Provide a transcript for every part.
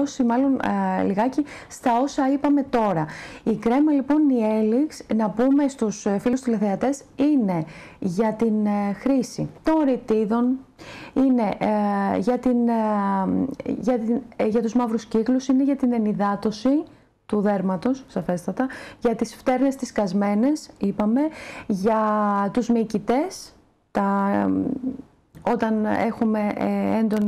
συμπληρώσει μάλλον λιγάκι στα όσα είπαμε τώρα. Η κρέμα λοιπόν η Helix, να πούμε στους φίλους τηλεθεατές, είναι για την χρήση των ρητίδων, είναι για τους μαύρους κύκλους, είναι για την ενυδάτωση του δέρματος, σαφέστατα, για τις φτέρνες τις σκασμένες, είπαμε, για τους μυϊκητές, όταν έχουμε έντονη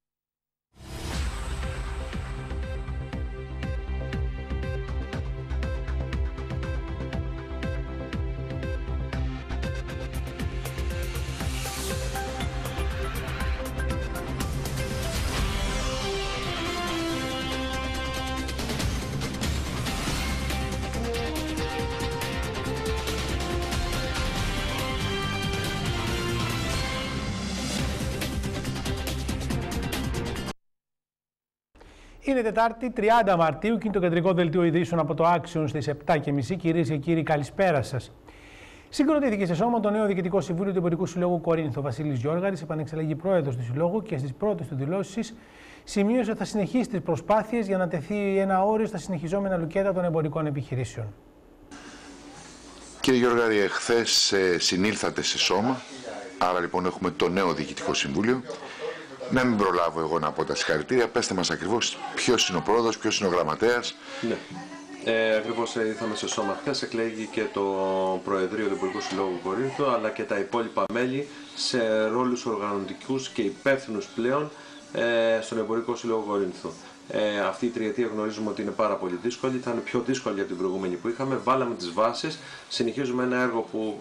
Είναι Τετάρτη 30 Μαρτίου και είναι το κεντρικό δελτίο ειδήσεων από το Axios στις 7:30. Κυρίες και κύριοι, καλησπέρα σας. Συγκροτήθηκε σε σώμα το νέο Διοικητικό Συμβούλιο του Εμπορικού Συλλόγου Κορίνθου. Ο Βασίλης Γιώργαρης επανεξελέγει πρόεδρος του Συλλόγου και στις πρώτες του δηλώσεις σημείωσε ότι θα συνεχίσει τις προσπάθειες για να τεθεί ένα όριο στα συνεχιζόμενα λουκέτα των εμπορικών επιχειρήσεων. Κύριε Γιώργαρη, εχθές συνήλθατε σε σώμα, άρα λοιπόν έχουμε το νέο Διοικητικό Συμβούλιο. Να μην προλάβω εγώ να πω τα συγχαρητήρια. Πέστε μας ακριβώς ποιος είναι ο πρόεδρος, ποιος είναι ο γραμματέας. Ναι. Ακριβώς ήρθαμε σε σώμα χθες, εκλέγει και το Προεδρείο του Εμπορικού Συλλόγου Κορίνθου, αλλά και τα υπόλοιπα μέλη σε ρόλους οργανωτικούς και υπεύθυνους πλέον στον Εμπορικό Σύλλογο Κορίνθου. Αυτή η τριετία γνωρίζουμε ότι είναι πάρα πολύ δύσκολη, θα είναι πιο δύσκολη από την προηγούμενη που είχαμε. Βάλαμε τις βάσεις, συνεχίζουμε ένα έργο που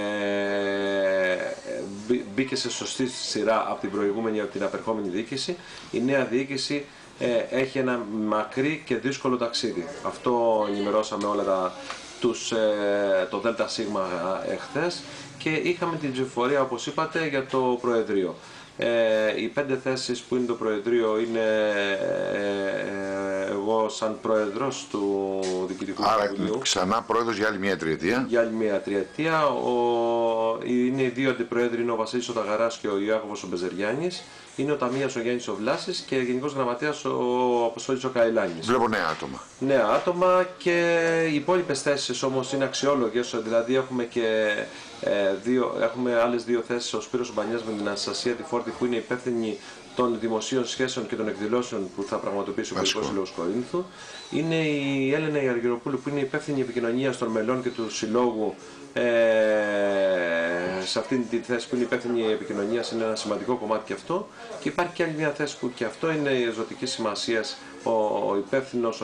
μπήκε σε σωστή σειρά από την προηγούμενη, από την απερχόμενη διοίκηση. Η νέα διοίκηση έχει ένα μακρύ και δύσκολο ταξίδι. Αυτό ενημερώσαμε όλα το ΔΣ εχθές και είχαμε την ψηφοφορία, όπως είπατε, για το Προεδρείο. Οι 5 θέσεις που είναι το Προεδρείο είναι εγώ σαν πρόεδρος του Διοικητικού Συμβουλίου. Άρα ξανά πρόεδρος για άλλη μια τριετία. Για άλλη μια τριετία. Είναι οι 2 αντιπρόεδροι, είναι ο Βασίλης ο Ταγαράς και ο Ιάκωβος ο Μπεζεριάνης. Είναι ο Ταμείας ο Γιάννης ο Βλάσης και γενικός γραμματέας ο Αποστόλης ο Καηλάνης. Βλέπω νέα άτομα. Νέα άτομα και οι υπόλοιπες θέσεις όμως είναι αξιόλογες, δηλαδή έχουμε και έχουμε άλλες 2 θέσεις, ο Σπύρος Μπανιάς με την Αναστασία τη Φόρτη που είναι υπεύθυνη των δημοσίων σχέσεων και των εκδηλώσεων που θα πραγματοποιήσει ο Εμπορικός Σύλλογος Κορίνθου. Είναι η Έλενα Αργυροπούλου που είναι υπεύθυνη επικοινωνία των μελών και του Συλλόγου. Σε αυτήν τη θέση που είναι υπεύθυνη επικοινωνία είναι ένα σημαντικό κομμάτι και αυτό. Και υπάρχει και άλλη μια θέση που και αυτό είναι ζωτική σημασία, ο υπεύθυνος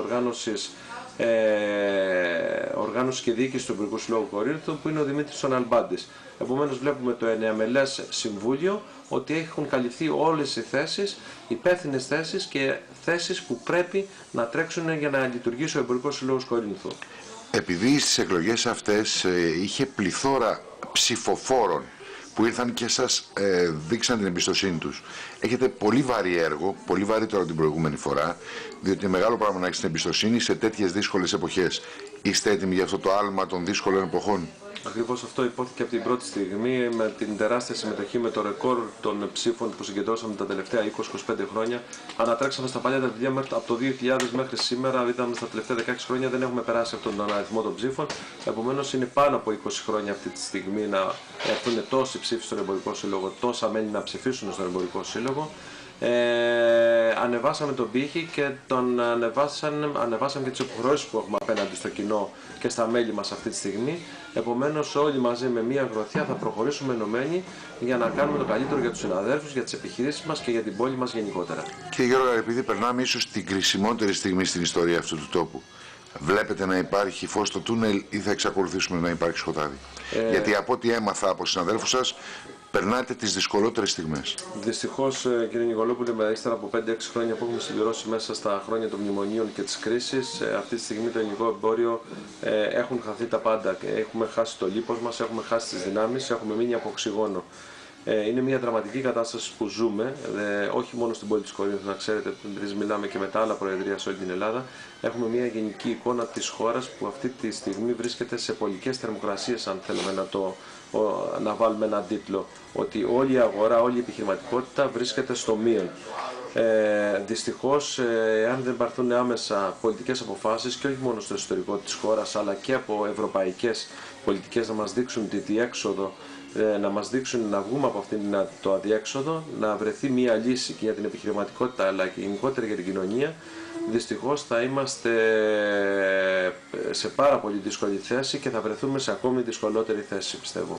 οργάνωση και διοίκηση του Εμπορικού Συλλόγου Κορίνθου που είναι ο Δημήτρης Αλμπάντης. Επομένως βλέπουμε το 9μελές Συμβούλιο ότι έχουν καλυφθεί όλες οι θέσεις, υπεύθυνες θέσεις και θέσεις που πρέπει να τρέξουν για να λειτουργήσει ο Εμπορικός Σύλλογος Κορίνθου. Επειδή στις εκλογές αυτές είχε πληθώρα ψηφοφόρων που ήρθαν και σας δείξαν την εμπιστοσύνη τους, έχετε πολύ βαρύ έργο, πολύ βαρύτερο από την προηγούμενη φορά, διότι είναι μεγάλο πράγμα να έχεις την εμπιστοσύνη σε τέτοιες δύσκολες εποχές. Είστε έτοιμοι για αυτό το άλμα των δύσκολων εποχών? Ακριβώς αυτό υπόθηκε από την πρώτη στιγμή, με την τεράστια συμμετοχή, με το ρεκόρ των ψήφων που συγκεντρώσαμε τα τελευταία 20-25 χρόνια. Ανατρέξαμε στα παλιά τα βιβλία από το 2000 μέχρι σήμερα, είδαμε στα τελευταία 16 χρόνια δεν έχουμε περάσει αυτόν τον αριθμό των ψήφων. Επομένως είναι πάνω από 20 χρόνια αυτή τη στιγμή να έρθουν τόσοι ψήφοι στον Εμπορικό Σύλλογο, τόσα μέλη να ψηφίσουν στον Εμπορικό Σύλλογο. Ανεβάσαμε τον πύχη και ανεβάσαμε και τις υποχρεώσεις που έχουμε απέναντι στο κοινό και στα μέλη μας αυτή τη στιγμή. Επομένως όλοι μαζί με μία γροθιά θα προχωρήσουμε ενωμένοι για να κάνουμε το καλύτερο για τους συναδέλφους, για τις επιχειρήσεις μας και για την πόλη μας γενικότερα. Κύριε Γιώργο, επειδή περνάμε ίσως την κρισιμότερη στιγμή στην ιστορία αυτού του τόπου, βλέπετε να υπάρχει φως στο τούνελ ή θα εξακολουθήσουμε να υπάρχει σκοτάδι? Γιατί από ό,τι έμαθα από συναδέλφους σας, περνάτε τις δυσκολότερες στιγμές. Δυστυχώς, κύριε Νικολόπουλε, ύστερα από 5-6 χρόνια που έχουμε συμπληρώσει μέσα στα χρόνια των μνημονίων και της κρίσης, αυτή τη στιγμή το ελληνικό εμπόριο έχουν χαθεί τα πάντα. Έχουμε χάσει το λίπος μας, έχουμε χάσει τις δυνάμεις, έχουμε μείνει από οξυγόνο. Είναι μια δραματική κατάσταση που ζούμε, όχι μόνο στην πόλη της Κορίνθου, να ξέρετε, επειδή μιλάμε και με τα άλλα προεδρία σε όλη την Ελλάδα. Έχουμε μια γενική εικόνα της χώρας που αυτή τη στιγμή βρίσκεται σε πολικές θερμοκρασίες, αν θέλουμε να βάλουμε έναν τίτλο, ότι όλη η αγορά, όλη η επιχειρηματικότητα βρίσκεται στο μείον. Δυστυχώς, αν δεν πάρθουν άμεσα πολιτικές αποφάσεις και όχι μόνο στο εσωτερικό της χώρας αλλά και από ευρωπαϊκές πολιτικές να μας δείξουν τη διέξοδο, να μας δείξουν να βγούμε από αυτήν το αδιέξοδο, να βρεθεί μια λύση και για την επιχειρηματικότητα αλλά και γενικότερα για την κοινωνία, δυστυχώς θα είμαστε σε πάρα πολύ δύσκολη θέση και θα βρεθούμε σε ακόμη δυσκολότερη θέση, πιστεύω.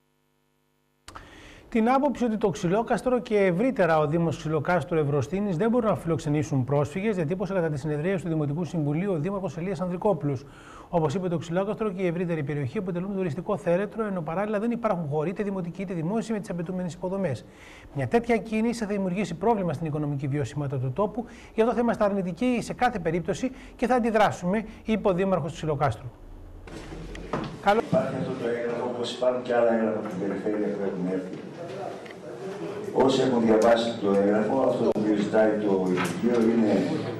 Την άποψη ότι το Ξυλόκαστρο και ευρύτερα ο Δήμος Ξυλοκάστρο Ευρωστήνης δεν μπορούν να φιλοξενήσουν πρόσφυγες, διατύπωσε κατά τη συνεδρία του Δημοτικού Συμβουλίου ο Δήμαρχος Ηλίας Ανδρικόπουλος. Όπως είπε, το Ξυλόκαστρο και η ευρύτερη περιοχή αποτελούν τουριστικό θέρετρο, ενώ παράλληλα δεν υπάρχουν χώροι, είτε δημοτικοί είτε δημόσιοι, με τις απαιτούμενες υποδομές. Μια τέτοια κίνηση θα δημιουργήσει πρόβλημα στην οικονομική βιωσιμότητα του τόπου, γι' αυτό θα είμαστε αρνητικοί σε κάθε περίπτωση και θα αντιδράσουμε, είπε ο Δήμαρχος του Ξυλοκάστρου. Υπάρχει αυτό το έγγραφο, όπως υπάρχουν και άλλα έγγραφα από την περιφέρεια που έχουν έρθει. Όσοι έχουν διαβάσει το έγγραφο, αυτό το οποίο ζητάει το Υπουργείο είναι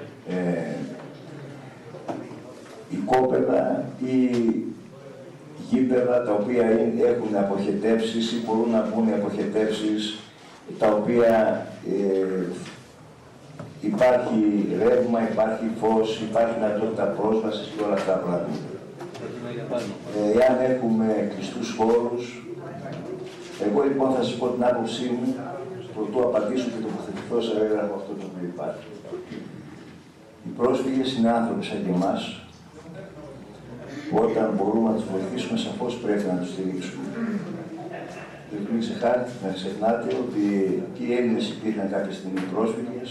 οικόπεδα ή γήπεδα τα οποία έχουν αποχετεύσεις ή μπορούν να μπουν αποχετεύσεις, τα οποία υπάρχει ρεύμα, υπάρχει φως, υπάρχει δυνατότητα πρόσβασης και όλα αυτά τα πράγματα. Εάν έχουμε κλειστούς χώρους, εγώ λοιπόν θα σας πω την άποψή μου, προτού απαντήσω και τοποθετηθώ σε έγγραφο αυτό το οποίο υπάρχει. Οι πρόσφυγες είναι άνθρωποι σαν και εμάς, που όταν μπορούμε να τους βοηθήσουμε, σαφώς πρέπει να τους στηρίξουμε. Μην ξεχνάτε ότι και οι Έλληνες υπήρχαν κάποια στιγμή πρόσφυγες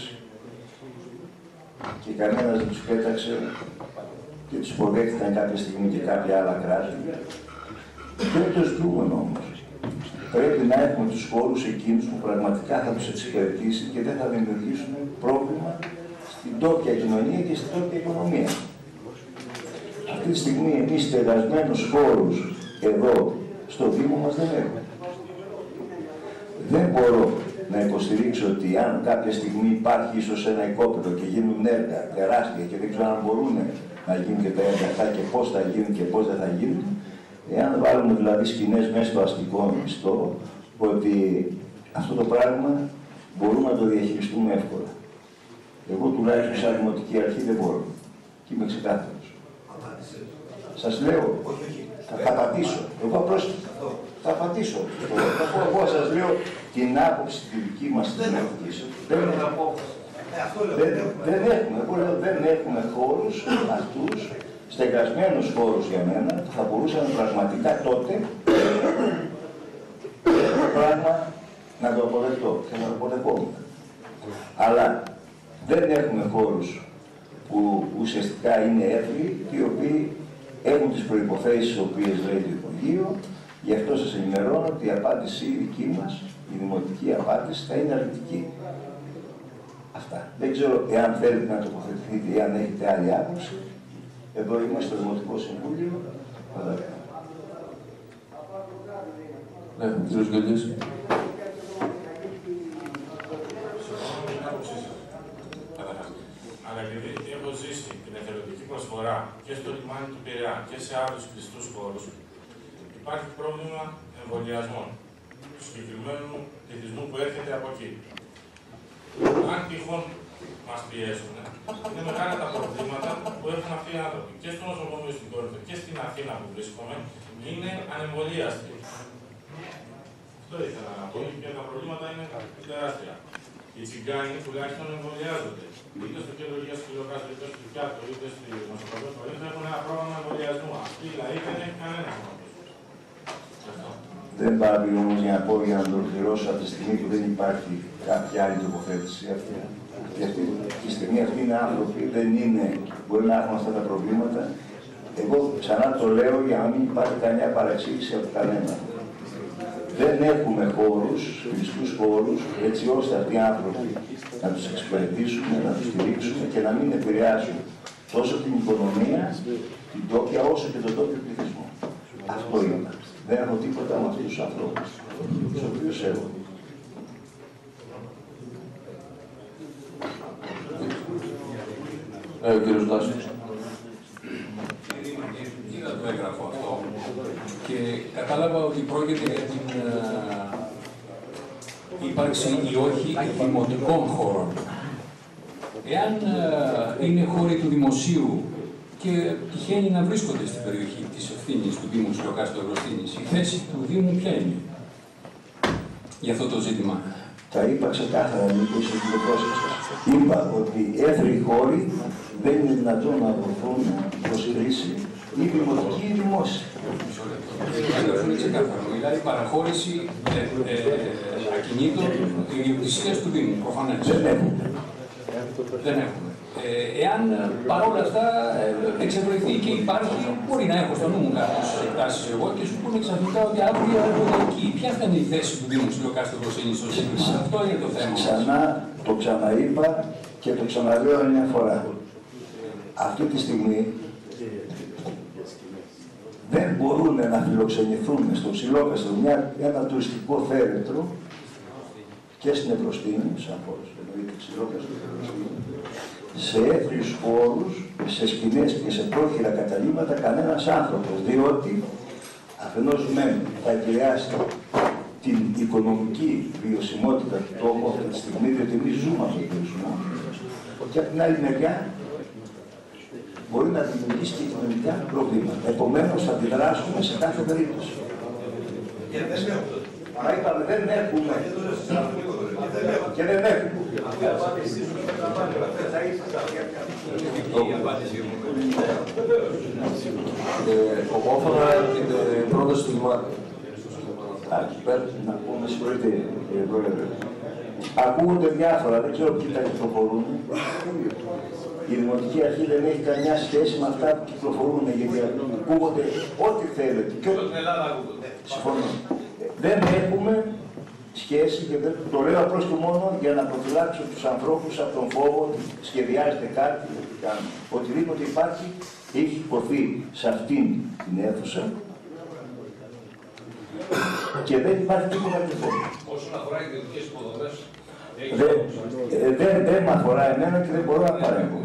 και κανένας δεν τους πέταξε και τους υποδέχτηκαν κάποια στιγμή και κάποια άλλα κράτη. Πρέπει το ζητούμενο όμως. Πρέπει να έχουμε τους χώρους εκείνους που πραγματικά θα τους εξυπηρετήσει και δεν θα δημιουργήσουν πρόβλημα στην τόπια κοινωνία και στην τόπια οικονομία. Αυτή τη στιγμή εμείς στεγασμένους χώρους εδώ στο Δήμο μας δεν έχουμε. Δεν μπορώ να υποστηρίξω ότι αν κάποια στιγμή υπάρχει ίσως ένα οικόπεδο και γίνουν έργα τεράστια και δεν ξέρω αν μπορούν να γίνουν και τα έργα αυτά και πώς θα γίνουν και πώς δεν θα γίνουν, εάν βάλουμε δηλαδή σκηνές μέσα στο αστικό μισθό, ότι αυτό το πράγμα μπορούμε να το διαχειριστούμε εύκολα. Εγώ τουλάχιστον σαν δημοτική αρχή δεν μπορώ. Και είμαι ξεκάθαρος. Σας λέω, θα απαντήσω. Εγώ απλώς θα απαντήσω. Εγώ σας λέω την άποψη τη δική μας της δημοτικής. Δεν έχουμε χώρους αυτούς, στεγασμένους χώρους για μένα, που θα μπορούσαν πραγματικά τότε το πράγμα να το αποδεχτώ και να το αποδεχόμουν. Αλλά δεν έχουμε χώρους που ουσιαστικά είναι έφλοι, οι οποίοι έχουν τις προϋποθέσεις τις οποίες λέει το Υπουργείο. Γι' αυτό σας ενημερώνω ότι η απάντηση δική μας, η δημοτική απάντηση, θα είναι αρνητική. Αυτά. Δεν ξέρω εάν θέλετε να τοποθετηθείτε ή αν έχετε άλλη άποψη. Εδώ είμαστε στο Δημοτικό Συμβούλιο. Ναι, κύριος Γκαλής. Αλλά επειδή έχω ζήσει την εθελοντική προσφορά και στο λιμάνι του Πειραιά και σε άλλους κλειστούς χώρους, υπάρχει πρόβλημα εμβολιασμών του συγκεκριμένου πληθυσμού που έρχεται από εκεί. Αν τυχόν μας πιέσουν, είναι μεγάλα τα προβλήματα που έχουν αυτοί οι άνθρωποι. Και στο νοσοκομείο στην Κόρινθο και στην Αθήνα που βρίσκομαι, είναι ανεμβολίαστοι. Αυτό ήθελα να πω, και τα προβλήματα είναι τεράστια. Οι τσιγκάνοι τουλάχιστον εμβολιάζονται. Είτε στο κέντρο υγείας του Ξυλοκάστρου, είτε στο Πιάτο, είτε στο νοσοκομείο του Κόρινθο έχουν ένα πρόγραμμα εμβολιασμού. Αυτοί οι λαοί δεν έχουν κανένα πρόβλημα. Δεν παραπάνω όμως για να πω, για να το ολοκληρώσω, από τη στιγμή που δεν υπάρχει κάποια άλλη τοποθέτηση. Γιατί τη στιγμή αυτή είναι άνθρωποι, δεν είναι, μπορεί να έχουν αυτά τα προβλήματα. Εγώ ξανά το λέω για να μην υπάρχει καμιά παρεξήγηση από κανένα. Δεν έχουμε χώρους, κλειστούς χώρους, έτσι ώστε αυτοί οι άνθρωποι να τους εξυπηρετήσουμε, να τους στηρίξουμε και να μην επηρεάσουν τόσο την οικονομία, την τόπια, όσο και τον τόπιο πληθυσμό. Αυτό είναι. Δεν έχω τίποτα με αυτούς τους ανθρώπους, τους οποίους έχω. Ο κύριος Τάσος. Είδα το έγγραφο αυτό και κατάλαβα ότι πρόκειται για την ύπαρξη ή όχι δημοτικών χώρων. Εάν είναι χώροι του δημοσίου και τυχαίνει να βρίσκονται στην περιοχή της ευθύνης του Δήμου Ψιλοκάστου Αγροστίνης, η θέση του Δήμου ποια είναι για αυτό το ζήτημα? Τα είπα ξεκάθαρα, Νίκο, σε τηλεπρόσωπα. Είπα ότι έθριοι χώροι δεν είναι δυνατόν να δοθούν προς χρήση ή δημοτική ή δημόσια. Αυτό είναι ξεκάθαρο. Μιλάει παραχώρηση ακινήτων ιδιοκτησίας του Δήμου, προφανές. Δεν έχουμε. Εάν παρόλα αυτά εξευρεθεί και υπάρχει, μπορεί να έχω στο νου μου κάποιες εκτάσεις εγώ και σου πούνε ξαφνικά ότι αύριο έρχονται εκεί. Ποια θα είναι η θέση του Δήμου Ψιλοκάστου Αγροστίνης στο σύστημα? Αυτό είναι το θέμα. Ξανά το ξαναείπα και το ξαναλέω μια φορά. Αυτή τη στιγμή δεν μπορούν να φιλοξενηθούν στο Ψιλόκαστρο ένα τουριστικό θέρετρο και στην Ευρωστίνη, σαφώς, εννοείται Ψιλόκαστρο και Ευρωστίνη, σε έθριους χώρους, σε σκηνές και σε πρόχειρα καταλήμματα κανένας άνθρωπος, διότι αφενός μεν θα επηρεάσει την οικονομική βιωσιμότητα του τόπου αυτή τη στιγμή, διότι εμείς ζούμε αυτόν τον τουρισμό, και από την άλλη μεριά μπορεί να δημιουργήσει και κοινωνικά προβλήματα. Επομένως θα αντιδράσουμε σε κάθε περίπτωση. Μα είπαμε δεν έχουμε. Και δεν έχουμε. Όσον αφορά την πρόταση του Δημάρχου. Να πούμε, συγχωρείτε κύριε Πρόεδρε. Ακούγονται διάφορα, δεν ξέρω ποιοι τα κυκλοφορούν. Η Δημοτική Αρχή δεν έχει καμιά σχέση με αυτά που κυκλοφορούν, γιατί ακούγονται ό,τι θέλετε. Συμφωνώ. Δεν έχουμε σχέση και το λέω απλώς και μόνο για να προφυλάξω τους ανθρώπους από τον φόβο ότι σχεδιάζεται κάτι, οτιδήποτε υπάρχει έχει υποθεί σε αυτήν την αίθουσα και δεν υπάρχει τίποτα τέτοιο. Όσον αφορά ιδιωτικές υποδομές, δεν με αφορά εμένα και δεν μπορώ να παρέμβω.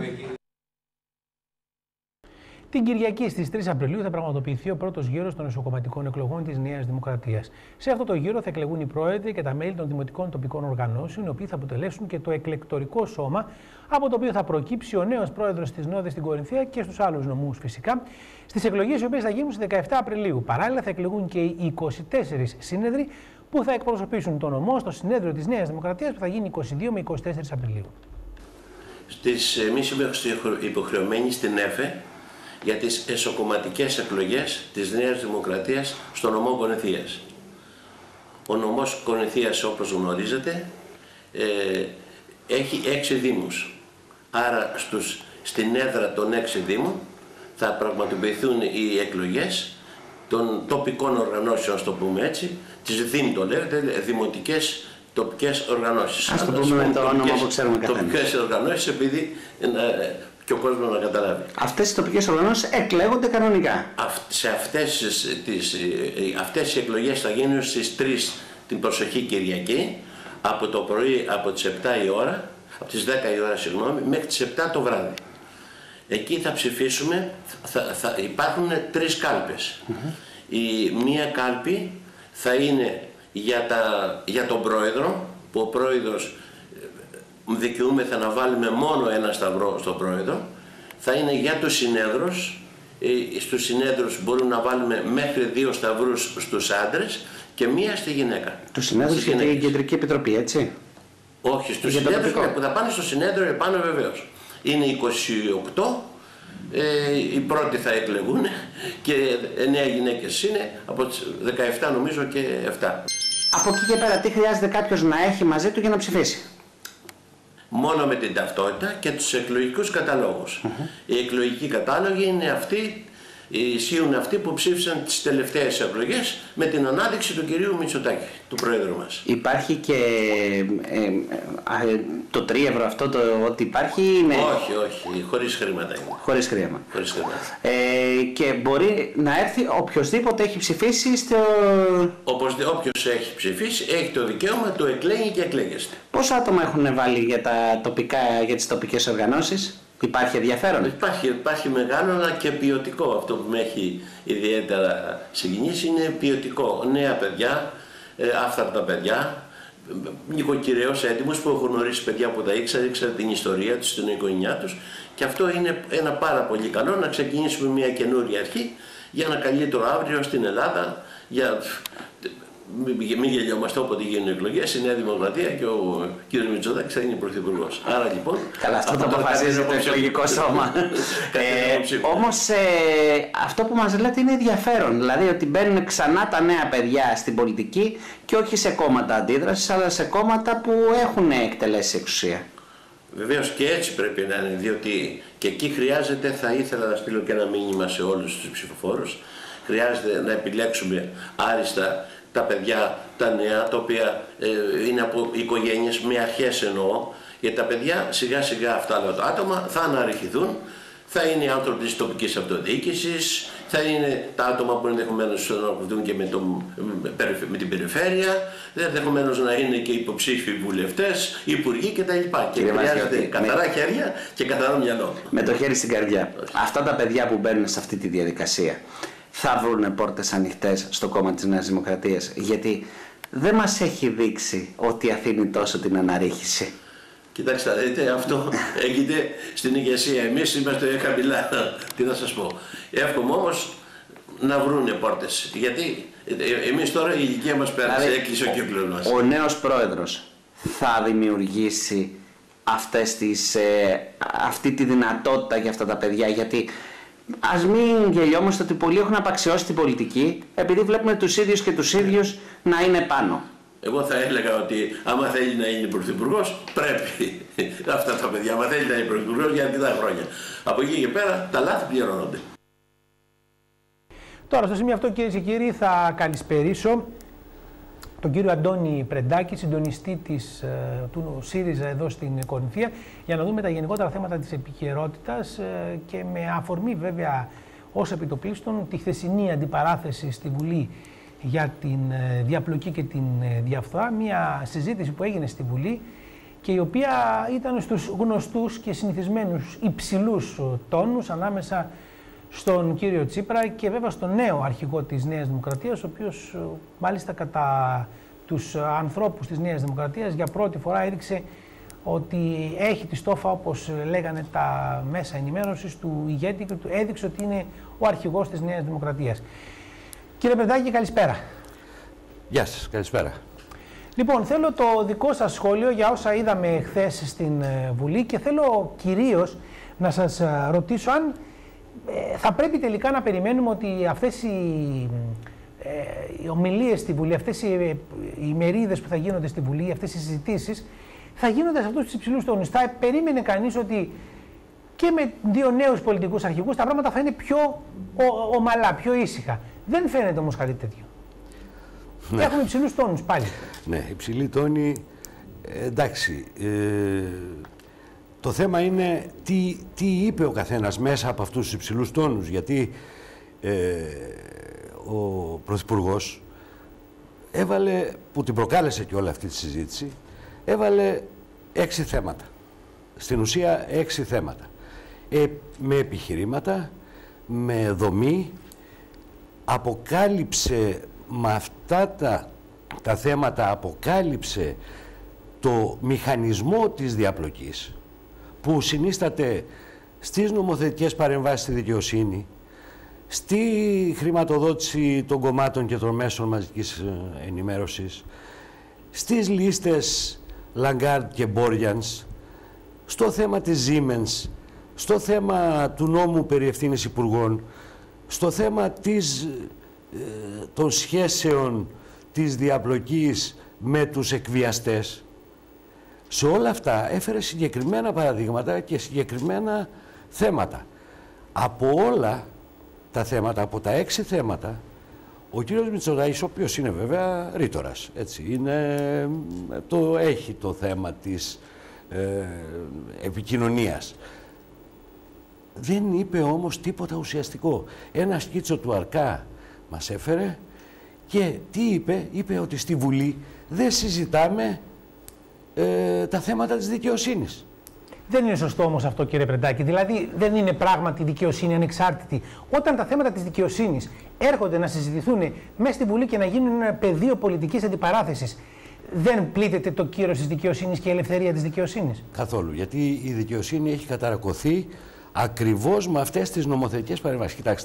Την Κυριακή στις 3 Απριλίου θα πραγματοποιηθεί ο πρώτος γύρος των εσωκομματικών εκλογών της Νέας Δημοκρατίας. Σε αυτό το γύρο θα εκλεγούν οι πρόεδροι και τα μέλη των δημοτικών τοπικών οργανώσεων, οι οποίοι θα αποτελέσουν και το εκλεκτορικό σώμα, από το οποίο θα προκύψει ο νέος πρόεδρος της Νόδης στην Κορινθία και στους άλλους νομούς φυσικά, στις εκλογές οι οποίες θα γίνουν στις 17 Απριλίου. Παράλληλα θα εκλεγούν και οι 24 σύνεδροι που θα εκπροσωπήσουν τον νομό στο συνέδριο της Νέας Δημοκρατίας που θα γίνει 22 με 24 Απριλίου. Εμείς είμαστε υποχρεωμένοι στην ΕΦΕ για τις εσωκομματικές εκλογές της Νέας Δημοκρατίας στο νομό Κορινθίας. Ο νομός Κορινθίας, όπως γνωρίζετε, έχει 6 δήμους. Άρα στην έδρα των 6 δήμων θα πραγματοποιηθούν οι εκλογές των τοπικών οργανώσεων, ας το πούμε έτσι, τις ΔΥΜ το λέγεται, δημοτικές τοπικές οργανώσεις. Ας το πούμε με το όνομα που ξέρουμε καθένας. Τοπικές οργανώσεις, επειδή και ο κόσμος να καταλάβει. Αυτές οι τοπικές οργανώσεις εκλέγονται κανονικά. Σε αυτές οι εκλογές θα γίνουν στις 3 την προσεχή Κυριακή, από το πρωί από τις 7 η ώρα, από τις 10 η ώρα συγγνώμη, μέχρι τις 7 το βράδυ. Εκεί θα ψηφίσουμε, θα υπάρχουν 3 κάλπες. Η μία κάλπη θα είναι για τον πρόεδρο, που ο πρόεδρος δικαιούμεθα να βάλουμε μόνο ένα σταυρό στον πρόεδρο. Θα είναι για τους συνέδρους. Στους συνέδρους μπορούμε να βάλουμε μέχρι 2 σταυρούς στους άντρες και 1 στη γυναίκα. Τους συνέδρους για την Κεντρική Επιτροπή, έτσι? Όχι, στους συνέδρους που θα πάνε στο συνέδριο επάνω βεβαίως. Είναι 28, οι πρώτοι θα εκλεγούν και 9 γυναίκες είναι, από τις 17 νομίζω και 7. Από εκεί και πέρα τι χρειάζεται κάποιος να έχει μαζί του για να ψηφίσει? Μόνο με την ταυτότητα και τους εκλογικούς καταλόγους. Οι εκλογικοί κατάλογοι είναι αυτοί, ισχύουν αυτοί που ψήφισαν τις τελευταίες εκλογές με την ανάδειξη του κυρίου Μητσοτάκη, του Πρόεδρου μας. Υπάρχει και το 3 ευρώ αυτό, ότι υπάρχει είναι... Όχι, χωρίς χρήματα είναι. Χωρίς χρήμα. Χωρίς χρήματα. Και μπορεί να έρθει οποιοσδήποτε έχει ψηφίσει στο... Όποιος έχει ψηφίσει έχει το δικαίωμα, το εκλέγει και εκλέγεστε. Πόσα άτομα έχουν βάλει για τις τοπικές οργανώσεις? Υπάρχει ενδιαφέρον? Υπάρχει μεγάλο αλλά και ποιοτικό. Αυτό που με έχει ιδιαίτερα συγκινήσει είναι ποιοτικό. Νέα παιδιά, άφθαρτα παιδιά, νοικοκυρέως έτοιμους που έχουν γνωρίσει παιδιά που τα ήξερε την ιστορία τους, την οικογένειά τους, και αυτό είναι ένα πάρα πολύ καλό, να ξεκινήσουμε μια καινούρια αρχή για ένα καλύτερο αύριο στην Ελλάδα. Μην γελιόμαστε, όποτε γίνουν εκλογές, η Νέα Δημοκρατία και ο κ. Μητσοτάκης θα είναι πρωθυπουργός. Άρα λοιπόν. Καλά, αυτό το αποφασίζει το εκλογικό σώμα. Όμως αυτό που μας λέτε είναι ενδιαφέρον. Δηλαδή ότι μπαίνουν ξανά τα νέα παιδιά στην πολιτική και όχι σε κόμματα αντίδρασης, αλλά σε κόμματα που έχουν εκτελέσει εξουσία. Βεβαίως και έτσι πρέπει να είναι, διότι και εκεί χρειάζεται, θα ήθελα να στείλω και ένα μήνυμα σε όλους τους ψηφοφόρους, χρειάζεται να επιλέξουμε άριστα τα παιδιά, τα νέα, τα οποία είναι από οικογένειες με αρχές εννοώ, γιατί τα παιδιά σιγά σιγά αυτά τα άτομα θα αναρριχηθούν, θα είναι οι άνθρωποι της τοπικής αυτοδιοίκησης, θα είναι τα άτομα που ενδεχομένως να ακολουθούν και με την περιφέρεια, ενδεχομένως να είναι και υποψήφοι βουλευτές, υπουργοί κτλ. Και χρειάζεται καθαρά χέρια και καθαρό μυαλό. Με το χέρι στην καρδιά. Αυτά τα παιδιά που μπαίνουν σε αυτή τη διαδικασία θα βρουν πόρτες ανοιχτές στο κόμμα της Νέας Δημοκρατίας, γιατί δεν μας έχει δείξει ότι αφήνει τόσο την αναρρίχηση. Κοιτάξτε, δείτε, αυτό έγινε στην ηγεσία. Εμείς είμαστε χαμηλά, τι να σας πω. Εύχομαι όμως να βρούνε πόρτες, γιατί εμείς τώρα η ηλικία μας πέρασε, έκλεισε ο κύκλος μας. Ο νέος πρόεδρος θα δημιουργήσει αυτή τη δυνατότητα για αυτά τα παιδιά, γιατί ας μην γελιόμαστε ότι πολλοί έχουν απαξιώσει την πολιτική επειδή βλέπουμε τους ίδιους και τους ίδιους να είναι πάνω. Εγώ θα έλεγα ότι άμα θέλει να είναι πρωθυπουργός, πρέπει αυτά τα παιδιά, άμα θέλει να είναι πρωθυπουργός για αρκετά χρόνια. Από εκεί και πέρα τα λάθη πληρώνονται. Τώρα, στο σημείο αυτό, κυρίες και κύριοι, θα καλησπερίσω τον κύριο Αντώνη Πρεντάκη, συντονιστή του ΣΥΡΙΖΑ εδώ στην Κορινθία, για να δούμε τα γενικότερα θέματα της επικαιρότητας και με αφορμή βέβαια ως επιτοπλίστων τη χθεσινή αντιπαράθεση στη Βουλή για την διαπλοκή και την διαφθορά, μια συζήτηση που έγινε στη Βουλή και η οποία ήταν στους γνωστούς και συνηθισμένους υψηλούς τόνους ανάμεσα στον κύριο Τσίπρα και βέβαια στον νέο αρχηγό της Νέας Δημοκρατίας, ο οποίος μάλιστα κατά τους ανθρώπους της Νέας Δημοκρατίας για πρώτη φορά έδειξε ότι έχει τη στόφα, όπως λέγανε τα μέσα ενημέρωσης, του ηγέτη και του έδειξε ότι είναι ο αρχηγός της Νέας Δημοκρατίας. Κύριε Πρεντάκη, καλησπέρα. Γεια σας, καλησπέρα. Λοιπόν, θέλω το δικό σας σχόλιο για όσα είδαμε χθες στην Βουλή και θέλω κυρίως να σας ρωτήσω αν θα πρέπει τελικά να περιμένουμε ότι αυτές οι ομιλίες στη Βουλή, αυτές οι ημερίδες που θα γίνονται στη Βουλή, αυτές οι συζητήσεις, θα γίνονται σε αυτούς τους υψηλούς τόνους. Θα περίμενε κανείς ότι και με δύο νέους πολιτικούς αρχηγούς τα πράγματα θα είναι πιο ομαλά, πιο ήσυχα. Δεν φαίνεται όμως κάτι τέτοιο. Ναι. Έχουμε υψηλούς τόνους πάλι. Ναι, υψηλοί τόνοι, εντάξει. Το θέμα είναι τι είπε ο καθένας μέσα από αυτούς τους υψηλούς τόνους, γιατί ο Πρωθυπουργός έβαλε, που την προκάλεσε και όλη αυτή τη συζήτηση, έβαλε 6 θέματα. Στην ουσία 6 θέματα. Με επιχειρήματα, με δομή, αποκάλυψε με αυτά τα θέματα, αποκάλυψε το μηχανισμό της διαπλοκής που συνίσταται στις νομοθετικές παρεμβάσεις στη δικαιοσύνη, στη χρηματοδότηση των κομμάτων και των μέσων μαζικής ενημέρωσης, στις λίστες Λαγκάρντ και Μπόριανς, στο θέμα της Siemens, στο θέμα του νόμου περί ευθύνης υπουργών, στο θέμα των σχέσεων της διαπλοκής με τους εκβιαστές. Σε όλα αυτά έφερε συγκεκριμένα παραδείγματα και συγκεκριμένα θέματα. Από όλα τα θέματα, από τα 6 θέματα, ο κύριος Μητσοτάκης, ο οποίος είναι βέβαια ρήτορας, έτσι, έχει το θέμα της επικοινωνίας. Δεν είπε όμως τίποτα ουσιαστικό. Ένα σκίτσο του Αρκά μας έφερε και τι είπε? Είπε ότι στη Βουλή δεν συζητάμε τα θέματα της δικαιοσύνης. Δεν είναι σωστό όμως αυτό, κύριε Πρεντάκη. Δηλαδή δεν είναι πράγματι δικαιοσύνη ανεξάρτητη. Όταν τα θέματα της δικαιοσύνης έρχονται να συζητηθούν μέσα στη Βουλή και να γίνουν ένα πεδίο πολιτικής αντιπαράθεσης, δεν πλήττεται το κύρος της δικαιοσύνης και η ελευθερία της δικαιοσύνης? Καθόλου. Γιατί η δικαιοσύνη έχει καταρακωθεί ακριβώς με αυτές τις νομοθετικές παρεμβάσεις. Κοιτάξτε,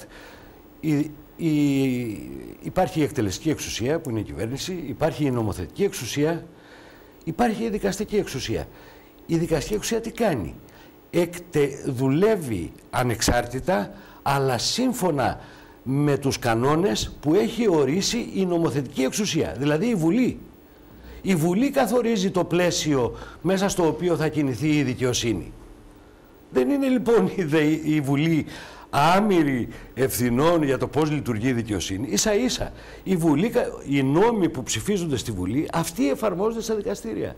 υπάρχει η εκτελεστική εξουσία που είναι η κυβέρνηση, υπάρχει η νομοθετική εξουσία, υπάρχει η δικαστική εξουσία. Η δικαστική εξουσία τι κάνει? Δουλεύει ανεξάρτητα, αλλά σύμφωνα με τους κανόνες που έχει ορίσει η νομοθετική εξουσία, δηλαδή η Βουλή. Η Βουλή καθορίζει το πλαίσιο μέσα στο οποίο θα κινηθεί η δικαιοσύνη. Δεν είναι λοιπόν η Βουλή άμυρη ευθυνών για το πώς λειτουργεί η δικαιοσύνη. Ίσα ίσα οι νόμοι που ψηφίζονται στη Βουλή, αυτοί εφαρμόζονται στα δικαστήρια.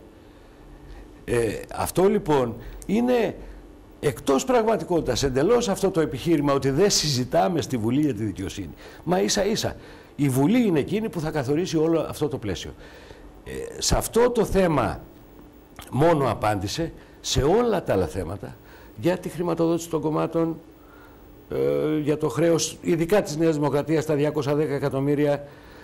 Αυτό λοιπόν είναι εκτός πραγματικότητας εντελώς αυτό το επιχείρημα ότι δεν συζητάμε στη Βουλή για τη δικαιοσύνη. Μα ίσα ίσα η Βουλή είναι εκείνη που θα καθορίσει όλο αυτό το πλαίσιο. Σε αυτό το θέμα μόνο απάντησε, σε όλα τα άλλα θέματα, για τη χρηματοδότηση των κομμάτων, για το χρέος, ειδικά της Νέας Δημοκρατίας, τα 210 εκατομμύρια,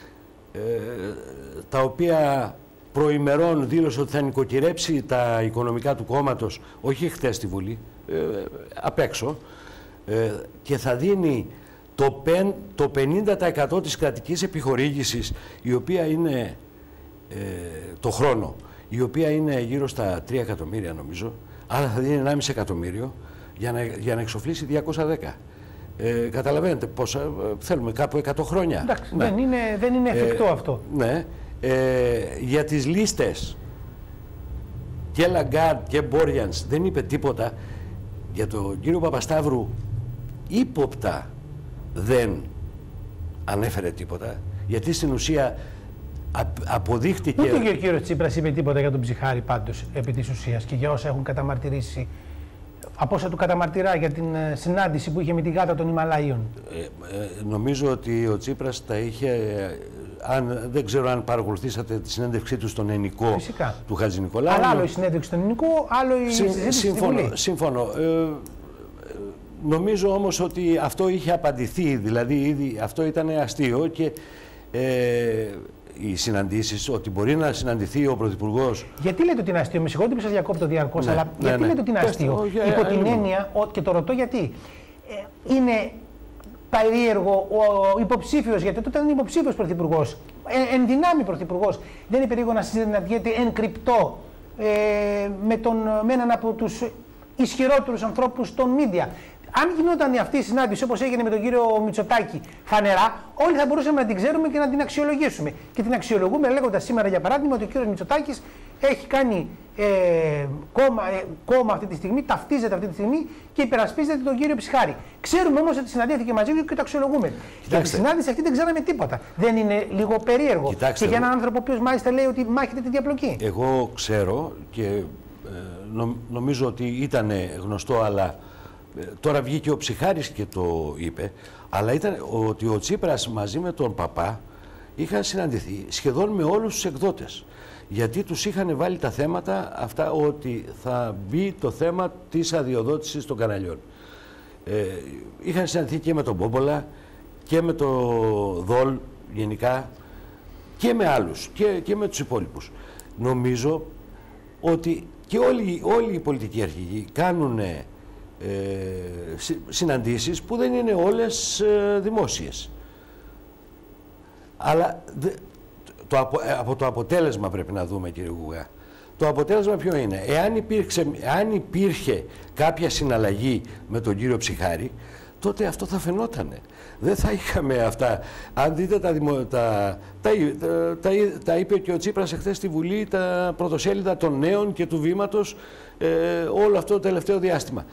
τα οποία προημερών δήλωσε ότι θα νοικοκυρέψει τα οικονομικά του κόμματος, όχι χτες στη Βουλή, απ' έξω, και θα δίνει το 50% της κρατικής επιχορήγησης, η οποία είναι το χρόνο, η οποία είναι γύρω στα 3 εκατομμύρια νομίζω, άρα θα δίνει 1,5 εκατομμύριο για να εξοφλήσει 210. Καταλαβαίνετε πόσα θέλουμε, κάπου 100 χρόνια. Εντάξει, ναι. δεν είναι εφικτό αυτό. Ναι. Για τις λίστες και Λαγκάρντ και Μπόριανς δεν είπε τίποτα. Για τον κύριο Παπασταύρου ύποπτα δεν ανέφερε τίποτα, γιατί στην ουσία αποδείχτηκε... Ούτε και ο κύριος Τσίπρας είπε τίποτα για τον Ψιχάρη πάντως επί της ουσίας και για όσα έχουν καταμαρτυρήσει, από όσα του καταμαρτυρά για την συνάντηση που είχε με τη γάτα των Ιμαλαίων. Νομίζω ότι ο Τσίπρας τα είχε... δεν ξέρω αν παρακολουθήσατε τη συνέντευξή του στον Ενικό. Φυσικά. Του Χατζηνικολάου. Αλλά άλλο η συνέντευξη στον Ενικό, άλλο η συζήτηση στη Βουλή. Σύμφωνο. Νομίζω όμως ότι αυτό είχε απαντηθεί, δηλαδή ήδη αυτό ήταν αστείο και οι συναντήσεις, ότι μπορεί να συναντηθεί ο Πρωθυπουργός. Γιατί λέτε ότι είναι αστείο? Με συγχωρείτε που σας διακόπτω διαρκώς, αλλά γιατί λέτε ότι είναι αστείο? Υπό την έννοια, και το ρωτώ γιατί, είναι περίεργο ο υποψήφιος, γιατί τότε ήταν υποψήφιος πρωθυπουργός, εν δυνάμει πρωθυπουργός, δεν είναι περίεργο να συναντιέται εν κρυπτό με έναν από τους ισχυρότερους ανθρώπους των media? Αν γινόταν αυτή η συνάντηση όπως έγινε με τον κύριο Μητσοτάκη φανερά, όλοι θα μπορούσαμε να την ξέρουμε και να την αξιολογήσουμε. Και την αξιολογούμε λέγοντας σήμερα, για παράδειγμα, ότι ο κύριος Μητσοτάκης έχει κάνει κόμμα αυτή τη στιγμή, ταυτίζεται αυτή τη στιγμή και υπερασπίζεται τον κύριο Ψιχάρη. Ξέρουμε όμως ότι συναντήθηκε μαζί του και το αξιολογούμε. Για τη συνάντηση αυτή δεν ξέραμε τίποτα. Δεν είναι λίγο περίεργο? Κοιτάξτε, και για έναν άνθρωπο ο οποίος μάλιστα λέει ότι μάχεται τη διαπλοκή. Εγώ ξέρω και νομίζω ότι ήταν γνωστό, αλλά τώρα βγήκε ο Ψιχάρης και το είπε, αλλά ήταν ότι ο Τσίπρας μαζί με τον Παπά είχαν συναντηθεί σχεδόν με όλους τους εκδότες. Γιατί τους είχαν βάλει τα θέματα αυτά, ότι θα μπει το θέμα της αδειοδότησης των καναλιών. Είχαν συναντηθεί και με τον Μπόμπολα και με το ΔΟΛ γενικά και με άλλους και με τους υπόλοιπους. Νομίζω ότι και όλοι οι πολιτικοί αρχηγοί κάνουν συναντήσεις που δεν είναι όλες δημόσιες. Αλλά από το αποτέλεσμα πρέπει να δούμε, κύριε Γουγά. Το αποτέλεσμα ποιο είναι? Εάν υπήρχε κάποια συναλλαγή με τον κύριο Ψιχάρη, τότε αυτό θα φαινότανε. Δεν θα είχαμε αυτά. Αν δείτε τα είπε και ο Τσίπρας εχθές στη Βουλή, τα πρωτοσέλιδα των Νέων και του Βήματος, όλο αυτό το τελευταίο διάστημα.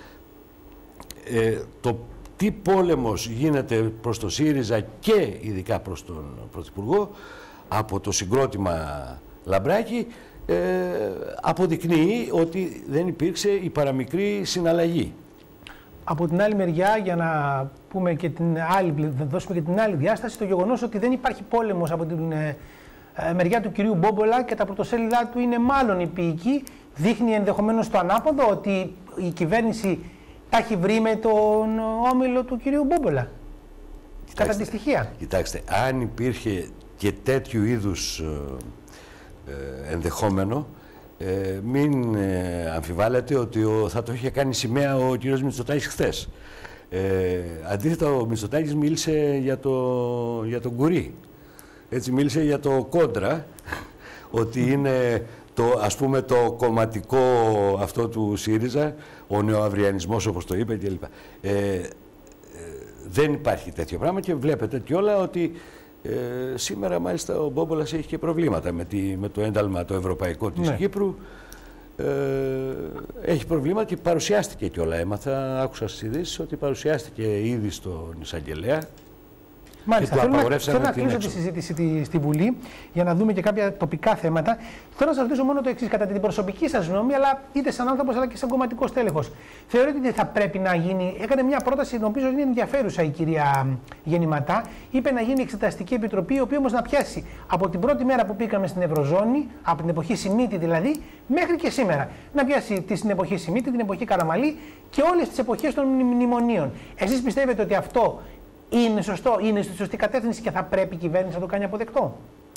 Το τι πόλεμος γίνεται προς το ΣΥΡΙΖΑ και ειδικά προς τον Πρωθυπουργό από το συγκρότημα Λαμπράκη αποδεικνύει ότι δεν υπήρξε η παραμικρή συναλλαγή. Από την άλλη μεριά, για να πούμε και την άλλη, να δώσουμε και την άλλη διάσταση, το γεγονός ότι δεν υπάρχει πόλεμος από την μεριά του κυρίου Μπόμπολα και τα πρωτοσέλιδά του είναι μάλλον υπηικοί, δείχνει ενδεχομένως το ανάποδο, ότι η κυβέρνηση τα έχει βρει με τον όμιλο του κυρίου Μπόμπολα. Κατά τη στοιχεία. Κοιτάξτε, αν υπήρχε και τέτοιου είδους ενδεχόμενο, μην αμφιβάλλετε ότι θα το είχε κάνει σημαία ο κ. Μητσοτάκης χθες. Αντίθετα, ο Μητσοτάκης μίλησε για τον Κουρί. Έτσι, μίλησε για το κόντρα, ότι είναι ας πούμε το κομματικό αυτό του ΣΥΡΙΖΑ, ο νεοαυριανισμός όπως το είπε κλπ. Δεν υπάρχει τέτοιο πράγμα και βλέπετε κιόλα ότι σήμερα μάλιστα ο Μπόμπολας έχει και προβλήματα με το ένταλμα το ευρωπαϊκό της Κύπρου. Έχει προβλήματα και παρουσιάστηκε κιόλα. Άκουσα στις ειδήσεις ότι παρουσιάστηκε ήδη στον εισαγγελέα. Μάλιστα, θέλω να κλείσω τη συζήτηση στη Βουλή για να δούμε και κάποια τοπικά θέματα. Θέλω να σας ρωτήσω μόνο το εξής, κατά την προσωπική σας γνώμη, αλλά είτε σαν άνθρωπος αλλά και σαν κομματικός τέλεχος. Θεωρείτε ότι θα πρέπει να γίνει, έκανε μια πρόταση, νομίζω ότι είναι ενδιαφέρουσα η κυρία Γεννηματά, είπε να γίνει εξεταστική επιτροπή, η οποία όμως να πιάσει από την πρώτη μέρα που μπήκαμε στην Ευρωζώνη, από την εποχή Σιμίτη δηλαδή, μέχρι και σήμερα. Να πιάσει την εποχή Σιμίτη, την εποχή Καραμαλή και όλες τις εποχές των μνημονίων. Εσείς πιστεύετε ότι αυτό είναι σωστό, είναι στη σωστή κατεύθυνση και θα πρέπει η κυβέρνηση να το κάνει αποδεκτό?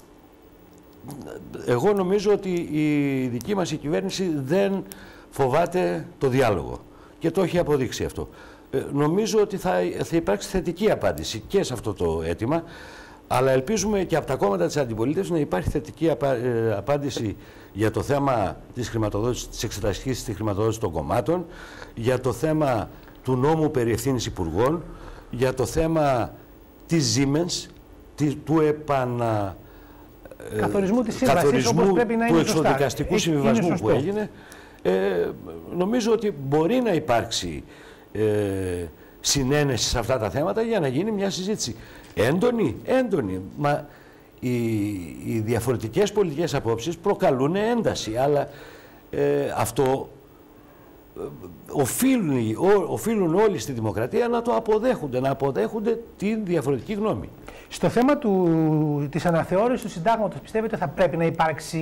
Εγώ νομίζω ότι η δική μας η κυβέρνηση δεν φοβάται το διάλογο και το έχει αποδείξει αυτό. Νομίζω ότι θα υπάρξει θετική απάντηση και σε αυτό το αίτημα, αλλά ελπίζουμε και από τα κόμματα της αντιπολίτευσης να υπάρχει θετική απάντηση για το θέμα της χρηματοδότησης, της εξεταστικής στη χρηματοδότηση των κομμάτων, για το θέμα του νόμου περί ευθύνης υπουργών, για το θέμα της Siemens, του καθορισμού της σύμβασης, όπως πρέπει να είναι του εξοδικαστικού συμβιβασμού που έγινε. Νομίζω ότι μπορεί να υπάρξει συνένεση σε αυτά τα θέματα για να γίνει μια συζήτηση έντονη. Μα οι διαφορετικές πολιτικές απόψεις προκαλούν ένταση, αλλά αυτό οφείλουν όλοι στη δημοκρατία να το αποδέχονται, να αποδέχονται την διαφορετική γνώμη. Στο θέμα της αναθεώρησης του συντάγματος, πιστεύετε θα πρέπει να υπάρξει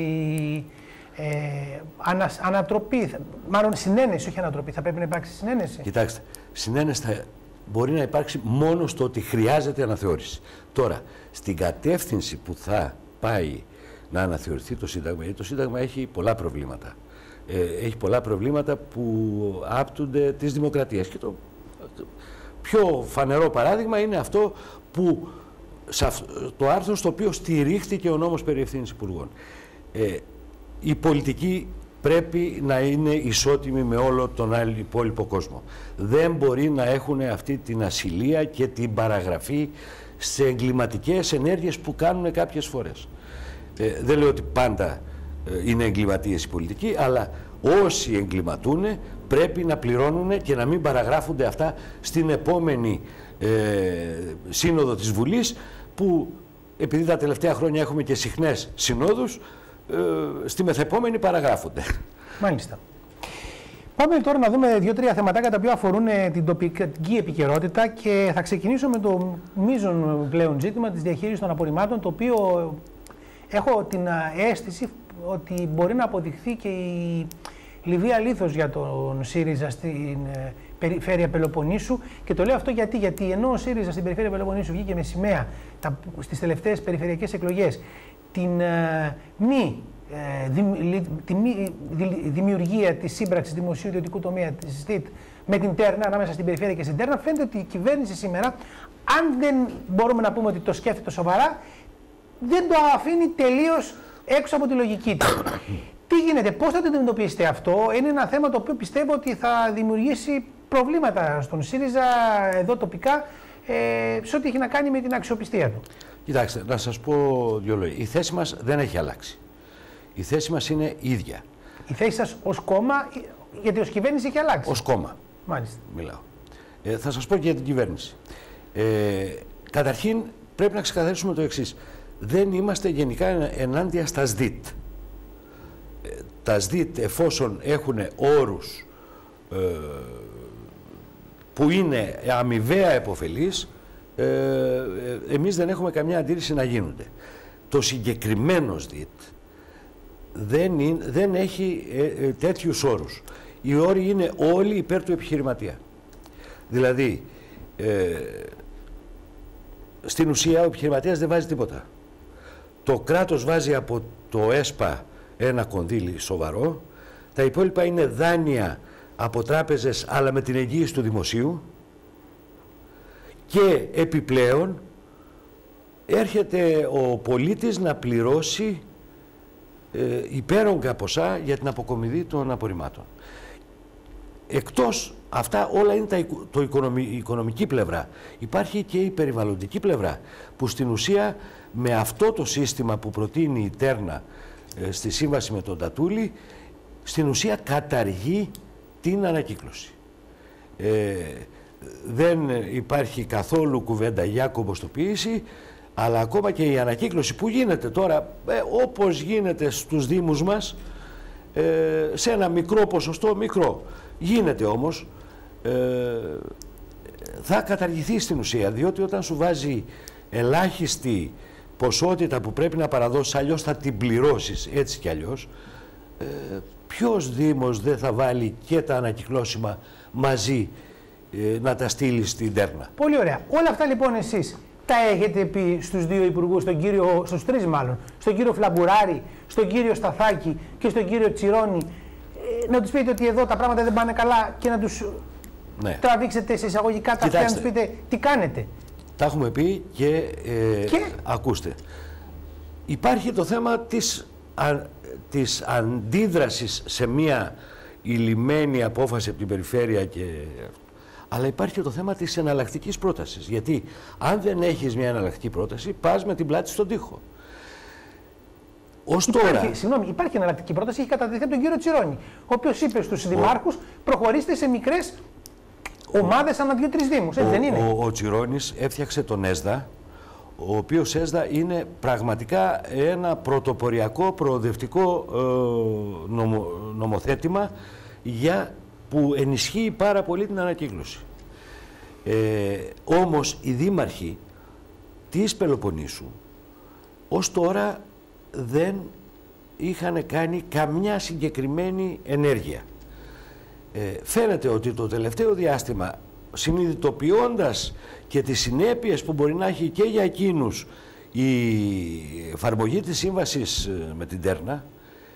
ανατροπή, μάλλον συνένεση, όχι ανατροπή, θα πρέπει να υπάρξει συνένεση? Κοιτάξτε, συνένεση μπορεί να υπάρξει μόνο στο ότι χρειάζεται αναθεώρηση. Τώρα, στην κατεύθυνση που θα πάει να αναθεωρηθεί το Σύνταγμα, γιατί το Σύνταγμα έχει πολλά προβλήματα. Έχει πολλά προβλήματα που άπτονται της δημοκρατίας. Και το πιο φανερό παράδειγμα είναι αυτό που το άρθρο στο οποίο στηρίχθηκε ο νόμος περί ευθύνης υπουργών. Η πολιτική πρέπει να είναι ισότιμη με όλο τον άλλο υπόλοιπο κόσμο. Δεν μπορεί να έχουν αυτή την ασυλία και την παραγραφή σε εγκληματικές ενέργειες που κάνουν κάποιες φορές. Δεν λέω ότι πάντα είναι εγκληματίες οι πολιτικοί, αλλά όσοι εγκληματούν πρέπει να πληρώνουν και να μην παραγράφονται αυτά στην επόμενη σύνοδο της Βουλής, που επειδή τα τελευταία χρόνια έχουμε και συχνές συνόδους, στη μεθεπόμενη παραγράφονται. Μάλιστα. Πάμε τώρα να δούμε 2-3 θεματάκια τα οποία αφορούν την τοπική επικαιρότητα και θα ξεκινήσω με το μείζον πλέον ζήτημα της διαχείρισης των απορριμμάτων, το οποίο έχω την αίσθηση ότι μπορεί να αποδειχθεί και η Λιβύα λίθος για τον ΣΥΡΙΖΑ στην περιφέρεια Πελοποννήσου. Και το λέω αυτό γιατί ενώ ο ΣΥΡΙΖΑ στην περιφέρεια Πελοποννήσου βγήκε με σημαία στις τελευταίες περιφερειακές εκλογές την μη δημιουργία της σύμπραξης δημοσίου ιδιωτικού τομέα της ΣΤΙΤ με την Τέρνα, ανάμεσα στην περιφέρεια και στην Τέρνα, φαίνεται ότι η κυβέρνηση σήμερα, αν δεν μπορούμε να πούμε ότι το σκέφτεται σοβαρά, δεν το αφήνει τελείως έξω από τη λογική του. Τι γίνεται, πώς θα το αντιμετωπίσετε αυτό? Είναι ένα θέμα το οποίο πιστεύω ότι θα δημιουργήσει προβλήματα στον ΣΥΡΙΖΑ εδώ τοπικά, σε ό,τι έχει να κάνει με την αξιοπιστία του. Κοιτάξτε, να σας πω δύο λόγια. Η θέση μας δεν έχει αλλάξει. Η θέση μας είναι ίδια. Η θέση σας ως κόμμα, γιατί ως κυβέρνηση έχει αλλάξει? Ως κόμμα. Μάλιστα. Μιλάω. Θα σας πω και για την κυβέρνηση. Καταρχήν πρέπει να ξεκαθαρίσουμε το εξής. Δεν είμαστε γενικά ενάντια στα ΣΔΙΤ. Τα ΣΔΙΤ, εφόσον έχουν όρους που είναι αμοιβαία επωφελείς, εμείς δεν έχουμε καμιά αντίρρηση να γίνονται. Το συγκεκριμένο ΣΔΙΤ δεν έχει τέτοιους όρους. Οι όροι είναι όλοι υπέρ του επιχειρηματία. Δηλαδή, στην ουσία ο επιχειρηματίας δεν βάζει τίποτα. Το κράτος βάζει από το ΕΣΠΑ ένα κονδύλι σοβαρό, τα υπόλοιπα είναι δάνεια από τράπεζες αλλά με την εγγύηση του δημοσίου και επιπλέον έρχεται ο πολίτης να πληρώσει υπέρογκα ποσά για την αποκομιδή των απορριμμάτων. Εκτός αυτά όλα είναι η οικονομική πλευρά. Υπάρχει και η περιβαλλοντική πλευρά που στην ουσία με αυτό το σύστημα που προτείνει η Τέρνα στη σύμβαση με τον Τατούλη στην ουσία καταργεί την ανακύκλωση. Δεν υπάρχει καθόλου κουβέντα για κομποστοποίηση, αλλά ακόμα και η ανακύκλωση που γίνεται τώρα, όπως γίνεται στους Δήμους μας, σε ένα μικρό ποσοστό, γίνεται όμως, θα καταργηθεί στην ουσία, διότι όταν σου βάζει ελάχιστη ποσότητα που πρέπει να παραδώσεις, αλλιώς θα την πληρώσεις έτσι κι αλλιώς, ποιος Δήμος δεν θα βάλει και τα ανακυκλώσιμα μαζί να τα στείλει στην Τέρνα. Πολύ ωραία. Όλα αυτά λοιπόν εσείς τα έχετε πει στους δύο υπουργούς, στους τρεις μάλλον, στον κύριο Φλαμπουράρη, στον κύριο Σταθάκη και στον κύριο Τσιρόνη, να τους πείτε ότι εδώ τα πράγματα δεν πάνε καλά και να τους τραβήξετε σε εισαγωγικά τα αυτιά, να τους πείτε τι κάνετε. Τα έχουμε πει και ακούστε. Υπάρχει το θέμα της αντίδρασης σε μια ηλυμένη απόφαση από την περιφέρεια αλλά υπάρχει και το θέμα της εναλλακτικής πρότασης. Γιατί αν δεν έχεις μια εναλλακτική πρόταση, πας με την πλάτη στον τοίχο. Συγγνώμη, υπάρχει εναλλακτική πρόταση, έχει κατατεθεί από τον κύριο Τσιρόνη, ο οποίος είπε στους δημάρχους, προχωρήστε σε μικρές ομάδες ανά 2-3 δήμους. Έτσι δεν είναι? Ο Τσιρόνης έφτιαξε τον ΕΣΔΑ, ο οποίος ΕΣΔΑ είναι πραγματικά ένα πρωτοποριακό, προοδευτικό νομοθέτημα που ενισχύει πάρα πολύ την ανακύκλωση. Όμως οι δήμαρχοι της Πελοποννήσου ως τώρα δεν είχαν κάνει καμιά συγκεκριμένη ενέργεια. Φαίνεται ότι το τελευταίο διάστημα, συνειδητοποιώντας και τις συνέπειες που μπορεί να έχει και για εκείνους η εφαρμογή της σύμβασης με την Τέρνα,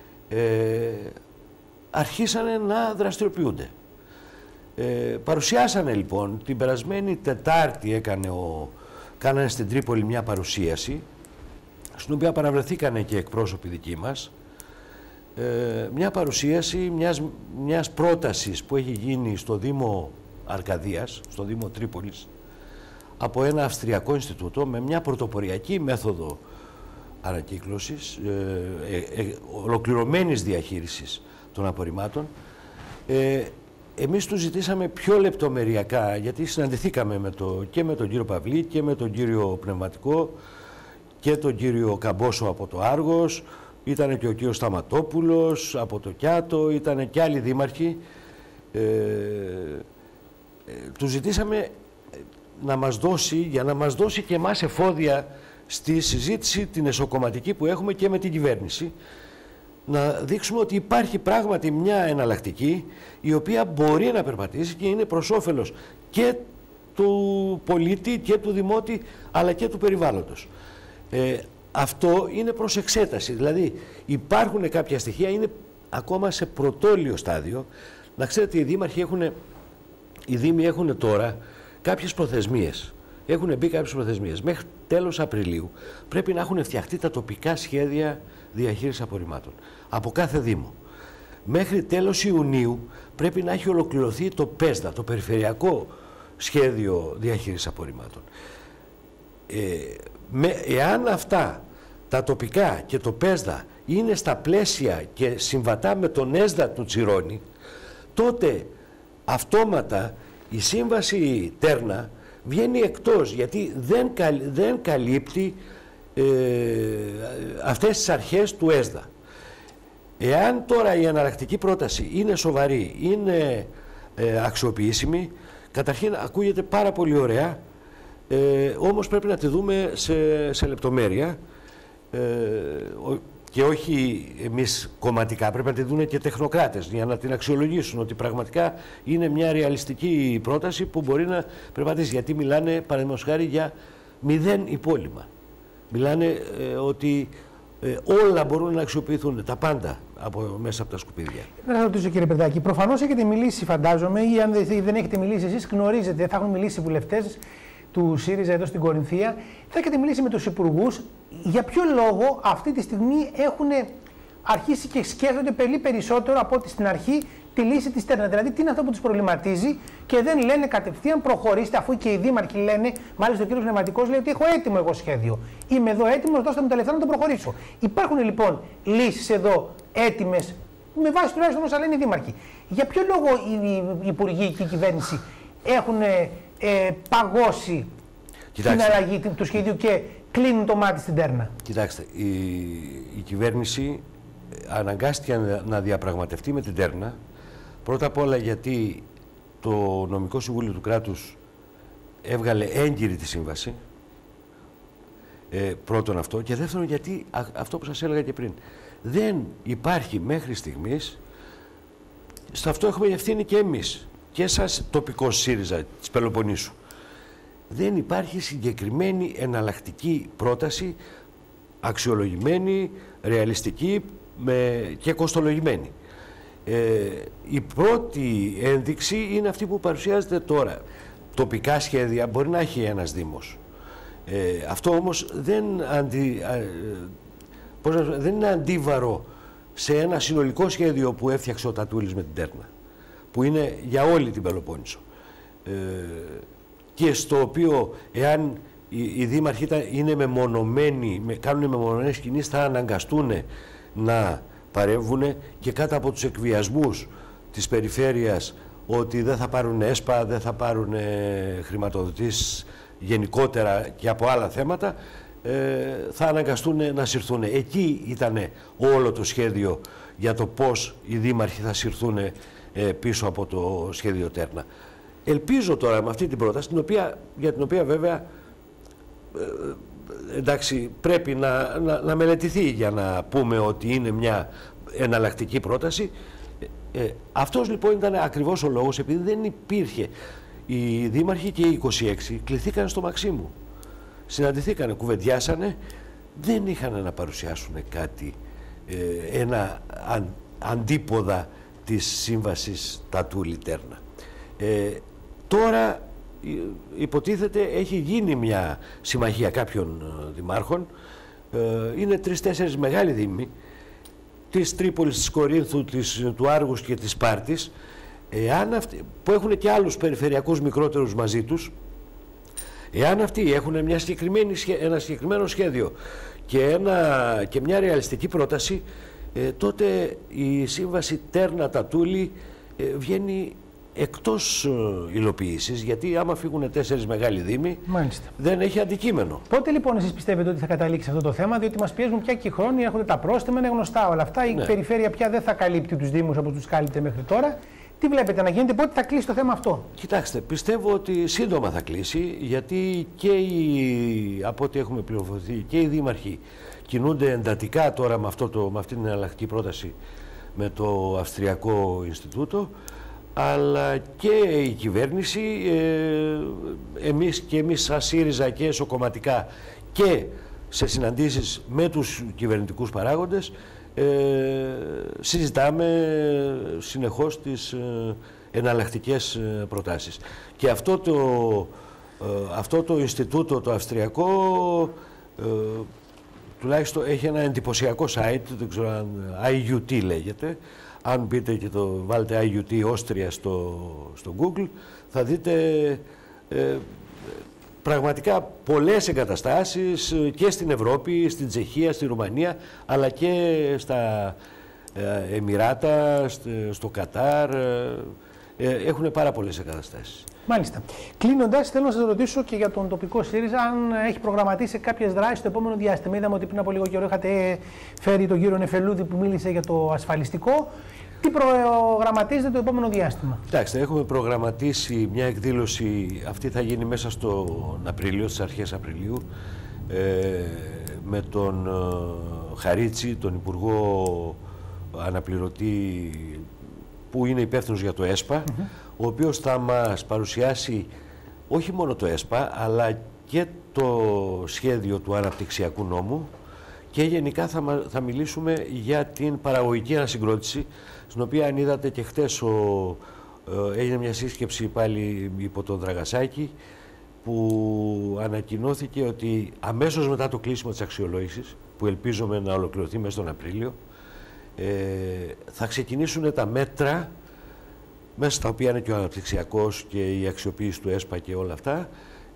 αρχίσανε να δραστηριοποιούνται. Παρουσιάσανε λοιπόν την περασμένη Τετάρτη, κάνανε στην Τρίπολη μια παρουσίαση, στην οποία παραβρεθήκανε και εκπρόσωποι δικοί μας, μια παρουσίαση μιας πρότασης που έχει γίνει στο Δήμο Αρκαδίας, στο Δήμο Τρίπολης, από ένα Αυστριακό Ινστιτούτο με μια πρωτοποριακή μέθοδο ανακύκλωσης, ολοκληρωμένης διαχείρισης των απορριμμάτων. Εμείς του ζητήσαμε πιο λεπτομεριακά, γιατί συναντηθήκαμε και με τον κύριο Παυλή και με τον κύριο Πνευματικό και τον κύριο Καμπόσο από το Άργος, ήταν και ο κύριος Σταματόπουλος από το Κιάτο, ήταν και άλλοι δήμαρχοι. Του ζητήσαμε για να μας δώσει και εμάς εφόδια στη συζήτηση την εσωκομματική που έχουμε και με την κυβέρνηση, να δείξουμε ότι υπάρχει πράγματι μια εναλλακτική η οποία μπορεί να περπατήσει και είναι προς όφελος και του πολίτη και του δημότη αλλά και του περιβάλλοντος. Αυτό είναι προς εξέταση, δηλαδή υπάρχουν κάποια στοιχεία, είναι ακόμα σε πρωτόλιο στάδιο. Να ξέρετε, οι δήμοι έχουν τώρα κάποιες προθεσμίες. Έχουν μπει κάποιες προθεσμίες. Μέχρι τέλος Απριλίου πρέπει να έχουν φτιαχτεί τα τοπικά σχέδια διαχείρισης απορριμμάτων από κάθε δήμο. Μέχρι τέλος Ιουνίου πρέπει να έχει ολοκληρωθεί το ΠΕΣΔΑ, το Περιφερειακό Σχέδιο Διαχείρισης Απορριμμάτων. Εάν αυτά τα τοπικά και το ΠΕΣΔΑ είναι στα πλαίσια και συμβατά με τον ΕΣΔΑ του Τσιρόνη, τότε αυτόματα η σύμβαση Τέρνα βγαίνει εκτός, γιατί δεν καλύπτει αυτές τις αρχές του ΕΣΔΑ. Εάν τώρα η εναλλακτική πρόταση είναι σοβαρή, είναι αξιοποιήσιμη, καταρχήν ακούγεται πάρα πολύ ωραία, όμως πρέπει να τη δούμε σε λεπτομέρεια και όχι εμείς κομματικά, πρέπει να τη δουν και τεχνοκράτες για να την αξιολογήσουν ότι πραγματικά είναι μια ρεαλιστική πρόταση που μπορεί να περπατήσει, γιατί μιλάνε παραδείγματος χάρη για 0 υπόλοιμα. Μιλάνε ότι όλα μπορούν να αξιοποιηθούν, τα πάντα μέσα από τα σκουπίδια. Να ρωτήσω, κύριε Περδάκη, προφανώς έχετε μιλήσει, φαντάζομαι, ή αν δεν έχετε μιλήσει εσείς, γνωρίζετε, θα έχουν μιλήσει οι βουλευτές του ΣΥΡΙΖΑ εδώ στην Κορινθία, θα έχετε μιλήσει με τους υπουργούς. Για ποιο λόγο αυτή τη στιγμή έχουν αρχίσει και σκέφτονται πολύ περισσότερο από ό,τι στην αρχή τη λύση της Τέρνα? Δηλαδή, τι είναι αυτό που τους προβληματίζει και δεν λένε κατευθείαν προχωρήστε, αφού και οι δήμαρχοι λένε, μάλιστα ο κ. Πνευματικός λέει ότι έχω έτοιμο εγώ σχέδιο. Είμαι εδώ έτοιμος, δώστε μου τα λεφτά να το προχωρήσω. Υπάρχουν λοιπόν λύσεις εδώ έτοιμες, με βάση τουλάχιστον όσα λένε οι δήμαρχοι. Για ποιο λόγο οι υπουργοί και η κυβέρνηση έχουν παγώσει την αλλαγή του σχεδίου και κλείνουν το μάτι στην Τέρνα? Κοιτάξτε, η κυβέρνηση αναγκάστηκε να διαπραγματευτεί με την Τέρνα, πρώτα απ' όλα γιατί το Νομικό Συμβούλιο του Κράτους έβγαλε έγκυρη τη σύμβαση, πρώτον αυτό, και δεύτερον γιατί αυτό που σας έλεγα και πριν, δεν υπάρχει μέχρι στιγμής, σε αυτό έχουμε ευθύνη και εμείς και σας τοπικός ΣΥΡΙΖΑ της Πελοποννήσου, δεν υπάρχει συγκεκριμένη εναλλακτική πρόταση, αξιολογημένη, ρεαλιστική και κοστολογημένη. Η πρώτη ένδειξη είναι αυτή που παρουσιάζεται τώρα. Τοπικά σχέδια μπορεί να έχει ένας δήμος. Αυτό όμως δεν είναι αντίβαρο σε ένα συνολικό σχέδιο που έφτιαξε ο Τατούλης με την Τέρνα, που είναι για όλη την Πελοπόννησο. Και στο οποίο, εάν οι δήμαρχοι είναι μεμονωμένοι, κάνουν μεμονωμένες κινήσεις, θα αναγκαστούν να παρέμβουν και κάτω από τους εκβιασμούς της περιφέρειας ότι δεν θα πάρουν ΕΣΠΑ, δεν θα πάρουν χρηματοδοτήσεις γενικότερα και από άλλα θέματα, θα αναγκαστούν να συρθούν. Εκεί ήταν όλο το σχέδιο για το πώς οι δήμαρχοι θα συρθούν πίσω από το σχέδιο Τέρνα. Ελπίζω τώρα με αυτή την πρόταση, για την οποία βέβαια εντάξει, πρέπει να μελετηθεί για να πούμε ότι είναι μια εναλλακτική πρόταση. Αυτός λοιπόν ήταν ακριβώς ο λόγος, επειδή δεν υπήρχε. Οι δήμαρχοι και οι 26 κληθήκαν στο Μαξίμου. Συναντηθήκανε, κουβεντιάσανε, δεν είχαν να παρουσιάσουν κάτι, ένα αντίποδα της σύμβασης Τατούλη-Τέρνα. Τώρα υποτίθεται έχει γίνει μια συμμαχία κάποιων δημάρχων, είναι 3-4 μεγάλοι δήμοι, της Τρίπολης, της Κορίνθου, του Άργους και της Σπάρτης, που έχουν και άλλους περιφερειακούς μικρότερους μαζί τους. Εάν αυτοί έχουν ένα συγκεκριμένο σχέδιο και μια ρεαλιστική πρόταση, τότε η σύμβαση Τέρνα Τατούλη βγαίνει εκτός υλοποίησης, γιατί άμα φύγουν 4 μεγάλοι δήμοι, μάλιστα, δεν έχει αντικείμενο. Πότε λοιπόν εσείς πιστεύετε ότι θα καταλήξει αυτό το θέμα, διότι μας πιέζουν πια και οι χρόνοι, έρχονται τα πρόστιμα, είναι γνωστά όλα αυτά. Η περιφέρεια πια δεν θα καλύπτει τους δήμους όπως τους κάλυπτε μέχρι τώρα. Τι βλέπετε να γίνεται, πότε θα κλείσει το θέμα αυτό? Κοιτάξτε, πιστεύω ότι σύντομα θα κλείσει, γιατί και από ό,τι έχουμε πληροφορηθεί και οι δήμαρχοι κινούνται εντατικά τώρα με αυτή την εναλλακτική πρόταση με το Αυστριακό Ινστιτούτο, αλλά και η κυβέρνηση, εμείς σαν ΣΥΡΙΖΑ και εσωκομματικά και σε συναντήσεις με τους κυβερνητικούς παράγοντες, συζητάμε συνεχώς τις εναλλακτικές προτάσεις. Και αυτό το Ινστιτούτο το Αυστριακό τουλάχιστον έχει ένα εντυπωσιακό site, δεν ξέρω αν IUT λέγεται. Αν μπείτε και το βάλετε IUT Austria στο Google, θα δείτε πραγματικά πολλές εγκαταστάσεις και στην Ευρώπη, στην Τσεχία, στη Ρουμανία, αλλά και στα Εμιράτα, στο Κατάρ. Έχουν πάρα πολλές εγκαταστάσεις. Μάλιστα. Κλείνοντας, θέλω να σας ρωτήσω και για τον τοπικό ΣΥΡΙΖΑ, αν έχει προγραμματίσει κάποιες δράσεις στο επόμενο διάστημα. Είδαμε ότι πριν από λίγο καιρό είχατε φέρει τον κύριο Νεφελούδη που μίλησε για το ασφαλιστικό. Τι προγραμματίζετε το επόμενο διάστημα? Κοιτάξτε, έχουμε προγραμματίσει μια εκδήλωση, αυτή θα γίνει μέσα στον Απρίλιο, στις αρχές Απριλίου, με τον Χαρίτσι, τον Υπουργό Αναπληρωτή που είναι υπεύθυνος για το ΕΣΠΑ, ο οποίος θα μας παρουσιάσει όχι μόνο το ΕΣΠΑ, αλλά και το σχέδιο του αναπτυξιακού νόμου και γενικά θα μιλήσουμε για την παραγωγική ανασυγκρότηση, στην οποία αν είδατε και χτες έγινε μια σύσκεψη πάλι υπό τον Δραγασάκη, που ανακοινώθηκε ότι αμέσως μετά το κλείσιμο της αξιολόγησης, που ελπίζουμε να ολοκληρωθεί μέσα τον Απρίλιο, θα ξεκινήσουν τα μέτρα, μέσα στα οποία είναι και ο αναπτυξιακός και η αξιοποίηση του ΕΣΠΑ και όλα αυτά,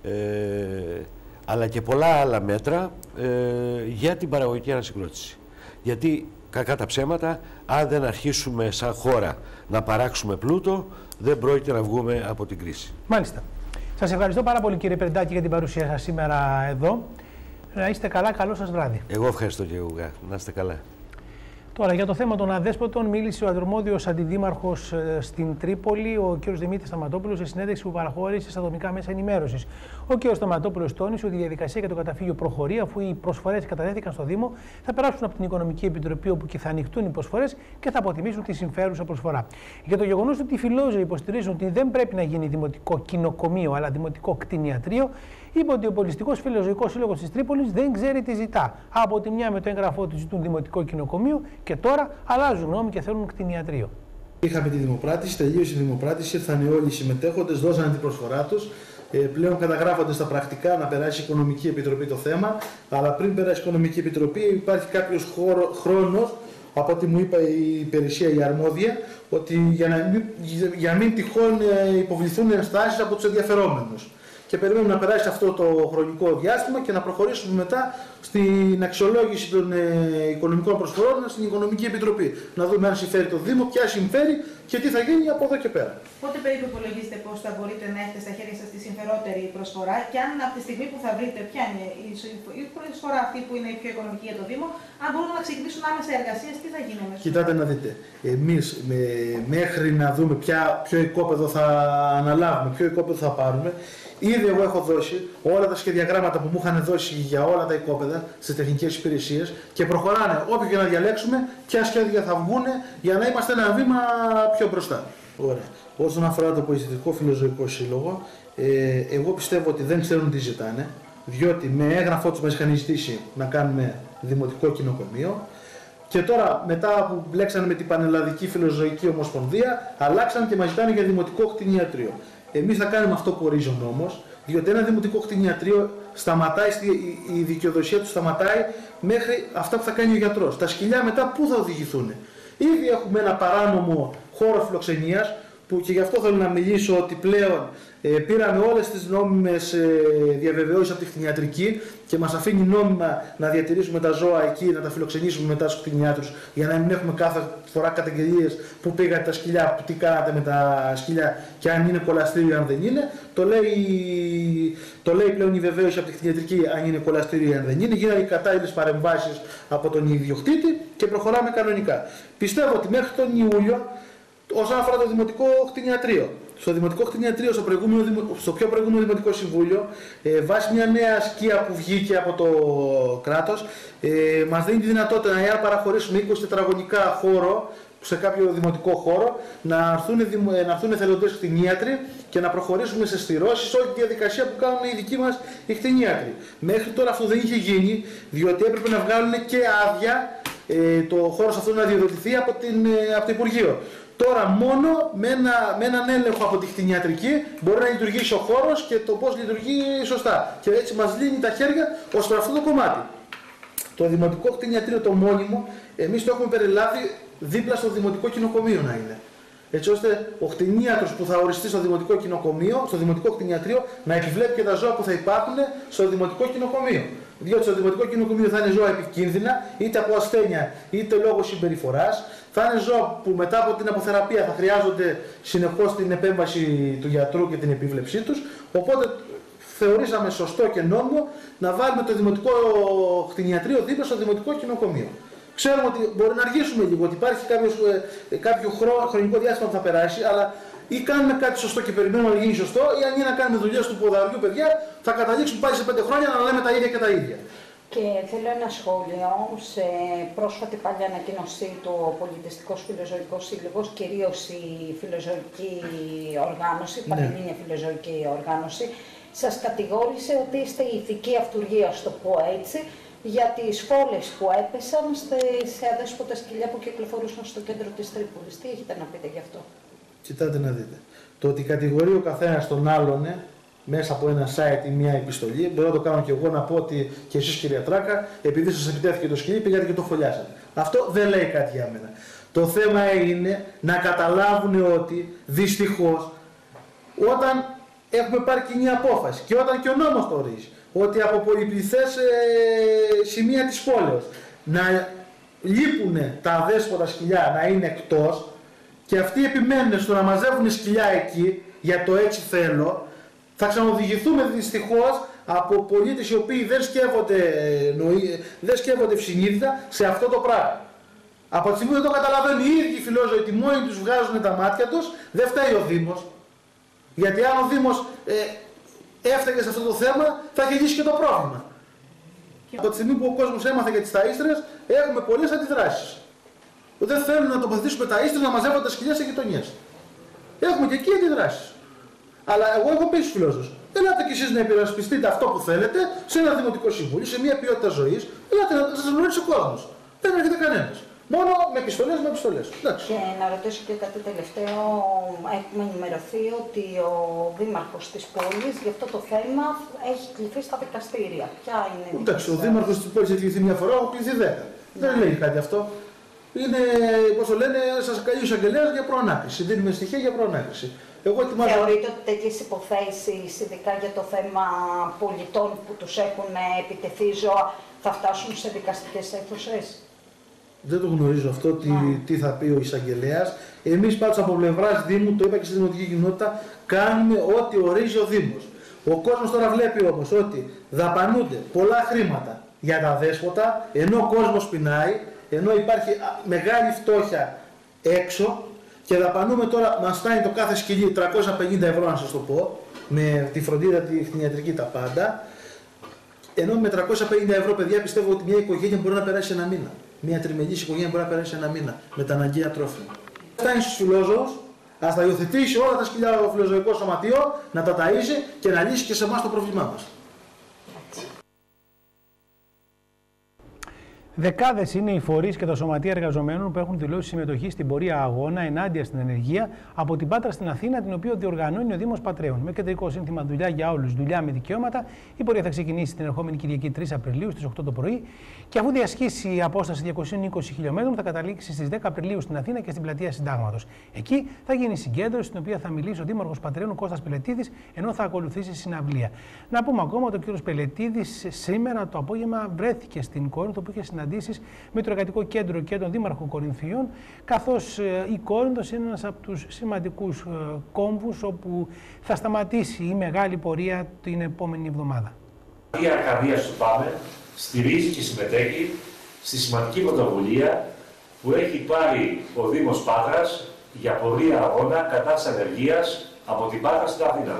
αλλά και πολλά άλλα μέτρα για την παραγωγική ανασυγκρότηση. Γιατί, κακά τα ψέματα, αν δεν αρχίσουμε σαν χώρα να παράξουμε πλούτο, δεν πρόκειται να βγούμε από την κρίση. Μάλιστα. Σας ευχαριστώ πάρα πολύ, κύριε Περντάκη, για την παρουσία σας σήμερα εδώ. Να είστε καλά, καλό σας βράδυ. Εγώ ευχαριστώ, κύριε Γουγά. Να είστε καλά. Τώρα, για το θέμα των αδέσποτων, μίλησε ο αρμόδιος αντιδήμαρχος στην Τρίπολη, ο κ. Δημήτρης Σταματόπουλος, σε συνέντευξη που παραχώρησε στα δομικά μέσα ενημέρωσης. Ο κ. Σταματόπουλος τόνισε ότι η διαδικασία για το καταφύγιο προχωρεί, αφού οι προσφορές κατατέθηκαν στο Δήμο, θα περάσουν από την Οικονομική Επιτροπή, όπου και θα ανοιχτούν οι προσφορές και θα αποτιμήσουν τη συμφέρουσα προσφορά. Για το γεγονός ότι οι φιλόζωοι υποστηρίζουν ότι δεν πρέπει να γίνει δημοτικό κοινοκομείο, αλλά δημοτικό κτηνιατρίο, είπε ότι ο Πολιστικός Φιλοζωικός Σύλλογος της Τρίπολης δεν ξέρει τι ζητά. Από τη μια με το έγγραφό του ζητούν δημοτικό κοινοκομείο και τώρα αλλάζουν γνώμη και θέλουν κτηνιατρίο. Είχαμε τη δημοπράτηση, τελείωσε η δημοπράτηση, ήρθαν όλοι οι συμμετέχοντες, δώσανε την προσφορά τους. Πλέον καταγράφονται στα πρακτικά να περάσει η Οικονομική Επιτροπή το θέμα, αλλά πριν περάσει η Οικονομική Επιτροπή υπάρχει κάποιος χρόνος, από ό,τι μου είπε η υπηρεσία η αρμόδια, ότι για μην τυχόν υποβληθούν ενστάσεις από τους ενδιαφερόμενους. Και περιμένουμε να περάσει αυτό το χρονικό διάστημα και να προχωρήσουμε μετά στην αξιολόγηση των οικονομικών προσφορών στην Οικονομική Επιτροπή. Να δούμε αν συμφέρει το Δήμο, ποια συμφέρει και τι θα γίνει από εδώ και πέρα. Πότε περίπου υπολογίζετε πώς θα μπορείτε να έχετε στα χέρια σας τη συμφερότερη προσφορά και αν από τη στιγμή που θα βρείτε ποια είναι η προσφορά αυτή που είναι η πιο οικονομική για το Δήμο, αν μπορούν να ξεκινήσουν άμεσα εργασίες, τι θα γίνει αμέσως? Κοιτάτε να δείτε. Εμείς μέχρι να δούμε ποιο οικόπεδο θα αναλάβουμε, ποιο οικόπεδο θα πάρουμε. Ήδη εγώ έχω δώσει όλα τα σχεδιαγράμματα που μου είχαν δώσει για όλα τα οικόπεδα στις τεχνικές υπηρεσίες και προχωράνε όποιο και να διαλέξουμε, ποια σχέδια θα βγουν για να είμαστε ένα βήμα πιο μπροστά. Ωραία. Όσον αφορά το Πολιστικό Φιλοζωικό Σύλλογο, εγώ πιστεύω ότι δεν ξέρουν τι ζητάνε, διότι με έγγραφό τους μας είχαν ζητήσει να κάνουμε δημοτικό κοινοκομείο. Και τώρα, μετά που μπλέξανε με την Πανελλαδική Φιλοζωική Ομοσπονδία, αλλάξαν και μας ζητάνε για δημοτικό κτηνιατρίο. Εμείς θα κάνουμε αυτό που ορίζει ο νόμος, διότι ένα δημοτικό κτηνιατρίο σταματάει, η δικαιοδοσία του σταματάει μέχρι αυτά που θα κάνει ο γιατρός. Τα σκυλιά μετά πού θα οδηγηθούν? Ήδη έχουμε ένα παράνομο χώρο φιλοξενίας, που και γι' αυτό θέλω να μιλήσω ότι πλέον πήραμε όλες τις νόμιμες διαβεβαιώσεις από τη κτηνιατρική και μας αφήνει νόμιμα να διατηρήσουμε τα ζώα εκεί, να τα φιλοξενήσουμε μετά στους κτηνιάτρους, για να μην έχουμε κάθε φορά καταγγελίες που πήγατε τα σκυλιά, που τι κάνατε με τα σκυλιά και αν είναι κολαστήριο αν δεν είναι. Το λέει πλέον η βεβαίωση από τη κτηνιατρική αν είναι κολαστήριο αν δεν είναι. Γίνανε οι κατάλληλες παρεμβάσεις από τον ιδιοκτήτη και προχωράμε κανονικά. Πιστεύω ότι μέχρι τον Ιούλιο, όσον αφορά το δημοτικό κτηνιατρίο, στο δημοτικό κτηνιατρίο, στο πιο προηγούμενο δημοτικό συμβούλιο, βάσει μια νέα σκία που βγήκε από το κράτος, μας δίνει τη δυνατότητα, εάν παραχωρήσουμε 20 τετραγωνικά χώρο σε κάποιο δημοτικό χώρο, να έρθουν εθελοντές κτηνίατροι και να προχωρήσουμε σε στηρώσεις, όλη τη διαδικασία που κάνουν οι δικοί μας οι κτηνίατροι. Μέχρι τώρα αυτό δεν είχε γίνει, διότι έπρεπε να βγάλουν και άδεια το χώρο αυτό να διοδοτηθεί από το Υπουργείο. Τώρα μόνο με έναν έλεγχο από τη κτηνιατρική μπορεί να λειτουργήσει ο χώρος και το πώς λειτουργεί σωστά. Και έτσι μας λύνει τα χέρια ως προς αυτό το κομμάτι. Το δημοτικό κτηνιατρίο το μόνιμο, εμείς το έχουμε περιλάβει δίπλα στο δημοτικό κοινοκομείο να είναι. Έτσι ώστε ο κτηνίατρος που θα οριστεί στο δημοτικό κοινοκομείο, στο δημοτικό κτηνιατρίο, να επιβλέπει και τα ζώα που θα υπάρχουν στο δημοτικό κοινοκομείο. Διότι στο δημοτικό κοινοκομείο θα είναι ζώα επικίνδυνα, είτε από ασθένεια είτε λόγω συμπεριφοράς. Θα είναι ζώα που μετά από την αποθεραπεία θα χρειάζονται συνεχώς την επέμβαση του γιατρού και την επίβλεψή τους. Οπότε θεωρήσαμε σωστό και νόμιμο να βάλουμε το δημοτικό κτηνιατρίο δίπλα στο δημοτικό κοινοκομείο. Ξέρουμε ότι μπορεί να αργήσουμε λίγο, ότι υπάρχει κάποιο χρονικό διάστημα που θα περάσει, αλλά ή κάνουμε κάτι σωστό και περιμένουμε να γίνει σωστό, ή αν είναι να κάνουμε δουλειές του ποδαριού, παιδιά, θα καταλήξουμε πάλι σε 5 χρόνια να λέμε τα ίδια και τα ίδια. Και θέλω ένα σχόλιο. Σε πρόσφατη πάλι ανακοίνωσή του ο Πολιτιστικός Φιλοζωικός Σύλλογος, κυρίως η φιλοζωική οργάνωση, η Πανελλήνια Φιλοζωική Οργάνωση, σας κατηγόρησε ότι είστε η ηθική αυτουργία, ας το πω έτσι, για τις φόλες που έπεσαν σε αδέσποτα σκυλιά που κυκλοφορούσαν στο κέντρο της Τρίπολης. Τι έχετε να πείτε γι' αυτό? Κοιτάτε να δείτε. Το ότι κατηγορεί ο καθένας τον άλλον μέσα από ένα site ή μια επιστολή, μπορώ να το κάνω και εγώ να πω ότι και εσείς, κυρία Τράκα, επειδή σας επιτέθηκε το σκυλί, πήγατε και το φωλιάσατε. Αυτό δεν λέει κάτι για μένα. Το θέμα είναι να καταλάβουν ότι δυστυχώς όταν έχουμε πάρει κοινή απόφαση και όταν και ο νόμος το ορίζει ότι από πολυπληθές σημεία της πόλεως να λείπουν τα αδέσποτα σκυλιά, να είναι εκτός, και αυτοί επιμένουν στο να μαζεύουν σκυλιά εκεί για το έτσι θέλω, θα ξανοδηγηθούμε δυστυχώς από πολίτες οι οποίοι δεν σκέφτονται ευσυνείδητα σε αυτό το πράγμα. Από τη στιγμή που δεν το καταλαβαίνουν οι ίδιοι οι φιλόζωοι ότι μόνοι τους βγάζουν τα μάτια τους, δεν φταίει ο Δήμος. Γιατί αν ο Δήμος έφταγε σε αυτό το θέμα, θα είχε λύσει και το πρόβλημα. Από τη στιγμή που ο κόσμος έμαθε για τις ταΐστρες, έχουμε πολλές αντιδράσεις. Δεν θέλουν να τοποθετήσουμε ταΐστρες να μαζεύονται τα σκυλιά σε γειτονιές. Έχουμε και εκεί αντιδράσεις. Αλλά εγώ έχω πει στους φιλόζωους, ελάτε κι εσείς να υπερασπιστείτε αυτό που θέλετε σε ένα δημοτικό συμβούλιο, σε μια ποιότητα ζωής, ελάτε να σας γνωρίσει ο κόσμος. Δεν έρχεται κανένας. Μόνο με επιστολές, με επιστολές. Και να ρωτήσω και κάτι τελευταίο. Έχουμε ενημερωθεί ότι ο δήμαρχος της πόλης για αυτό το θέμα έχει κληθεί στα δικαστήρια. Ποια είναι η Εντάξει, ο δήμαρχος της πόλης έχει κληθεί μια φορά, έχω κληθεί 10. Δεν λέει κάτι αυτό. Είναι, πώς το λένε, σας καλεί ο εισαγγελέας για προανάκριση. Δίνουμε στοιχεία για προανάκριση. Θεωρείτε ότι τέτοιες υποθέσεις, ειδικά για το θέμα πολιτών που τους έχουν επιτεθεί ζώα, θα φτάσουν σε δικαστικές αίθουσες? Δεν το γνωρίζω αυτό, τι θα πει ο εισαγγελέας. Εμείς πάντως από πλευράς Δήμου, το είπα και στη δημοτική κοινότητα, κάνουμε ό,τι ορίζει ο Δήμος. Ο κόσμος τώρα βλέπει όμως ότι δαπανούνται πολλά χρήματα για τα δέσποτα, ενώ ο κόσμος πεινάει, ενώ υπάρχει μεγάλη φτώχεια έξω και δαπανούμε τώρα, μας φτάνει το κάθε σκυλί 350 ευρώ, να σας το πω, με τη φροντίδα, τη κτηνιατρική, τα πάντα. Ενώ με 350 ευρώ, παιδιά, πιστεύω ότι μια οικογένεια μπορεί να περάσει ένα μήνα. Μια τριμελής οικογένεια μπορεί να περάσει ένα μήνα με τα αναγκαία τρόφιμα. Φτάνει στους φιλόζωους, ας τα υιοθετήσει όλα τα σκυλιά στο φιλοζωικό σωματείο, να τα ταΐζει και να λύσει και σε εμάς το πρόβλημά μας. Δεκάδες είναι οι φορείς και τα σωματεία εργαζομένων που έχουν δηλώσει συμμετοχή στην πορεία αγώνα ενάντια στην ανεργία από την Πάτρα στην Αθήνα, την οποία διοργανώνει ο Δήμος Πατρέων. Με κεντρικό σύνθημα «Δουλειά για όλους, δουλειά με δικαιώματα», η πορεία θα ξεκινήσει την ερχόμενη Κυριακή 3 Απριλίου στις 8 το πρωί και αφού διασχίσει η απόσταση 220 χιλιόμετρων θα καταλήξει στις 10 Απριλίου στην Αθήνα και στην πλατεία Συντάγματος. Εκεί θα γίνει συγκέντρωση, στην οποία θα μιλήσει ο Δήμαρχος Πατρέων Κώστας Πελετίδης, ενώ θα ακολουθήσει συναυλία. Να πούμε ακόμα ότι ο κ. Πελετίδης σήμερα το απόγευμα βρέθηκε στην Κόρινθο που είχε συναντήσεις με το Εργατικό Κέντρο και τον Δήμαρχο Κορινθίων, καθώς η Κόρινθος είναι ένας από τους σημαντικούς κόμβους όπου θα σταματήσει η μεγάλη πορεία την επόμενη εβδομάδα. Η Αρκαδία του ΠΑΜΕ στηρίζει και συμμετέχει στη σημαντική πρωτοβουλία που έχει πάρει ο Δήμος Πάτρας για πορεία αγώνα κατά της ανεργίας από την Πάτρα στην Αθήνα.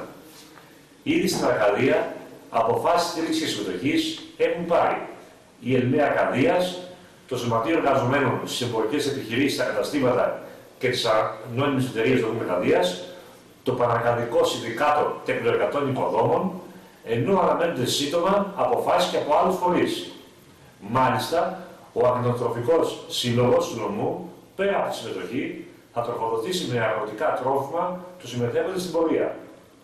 Ήδη στην Αρκαδία αποφάσεις στήριξης και συμμετοχής έχουν πάρει η ΕΛΜΕ Αρκαδίας, το Σωματείο Εργαζομένων στις εμπορικές επιχειρήσεις, στα καταστήματα και τις ανώνυμες εταιρείες δομής Αρκαδίας, το Παναρκαδικό Συνδικάτο Τεχνοεργατών Υποδόμων, ενώ αναμένονται σύντομα αποφάσεις και από άλλους φορείς. Μάλιστα, ο Αγροτροφικός Σύλλογος του νομού, πέρα από τη συμμετοχή, θα τροφοδοτήσει με αγροτικά τρόφιμα τους συμμετέχοντες στην πορεία.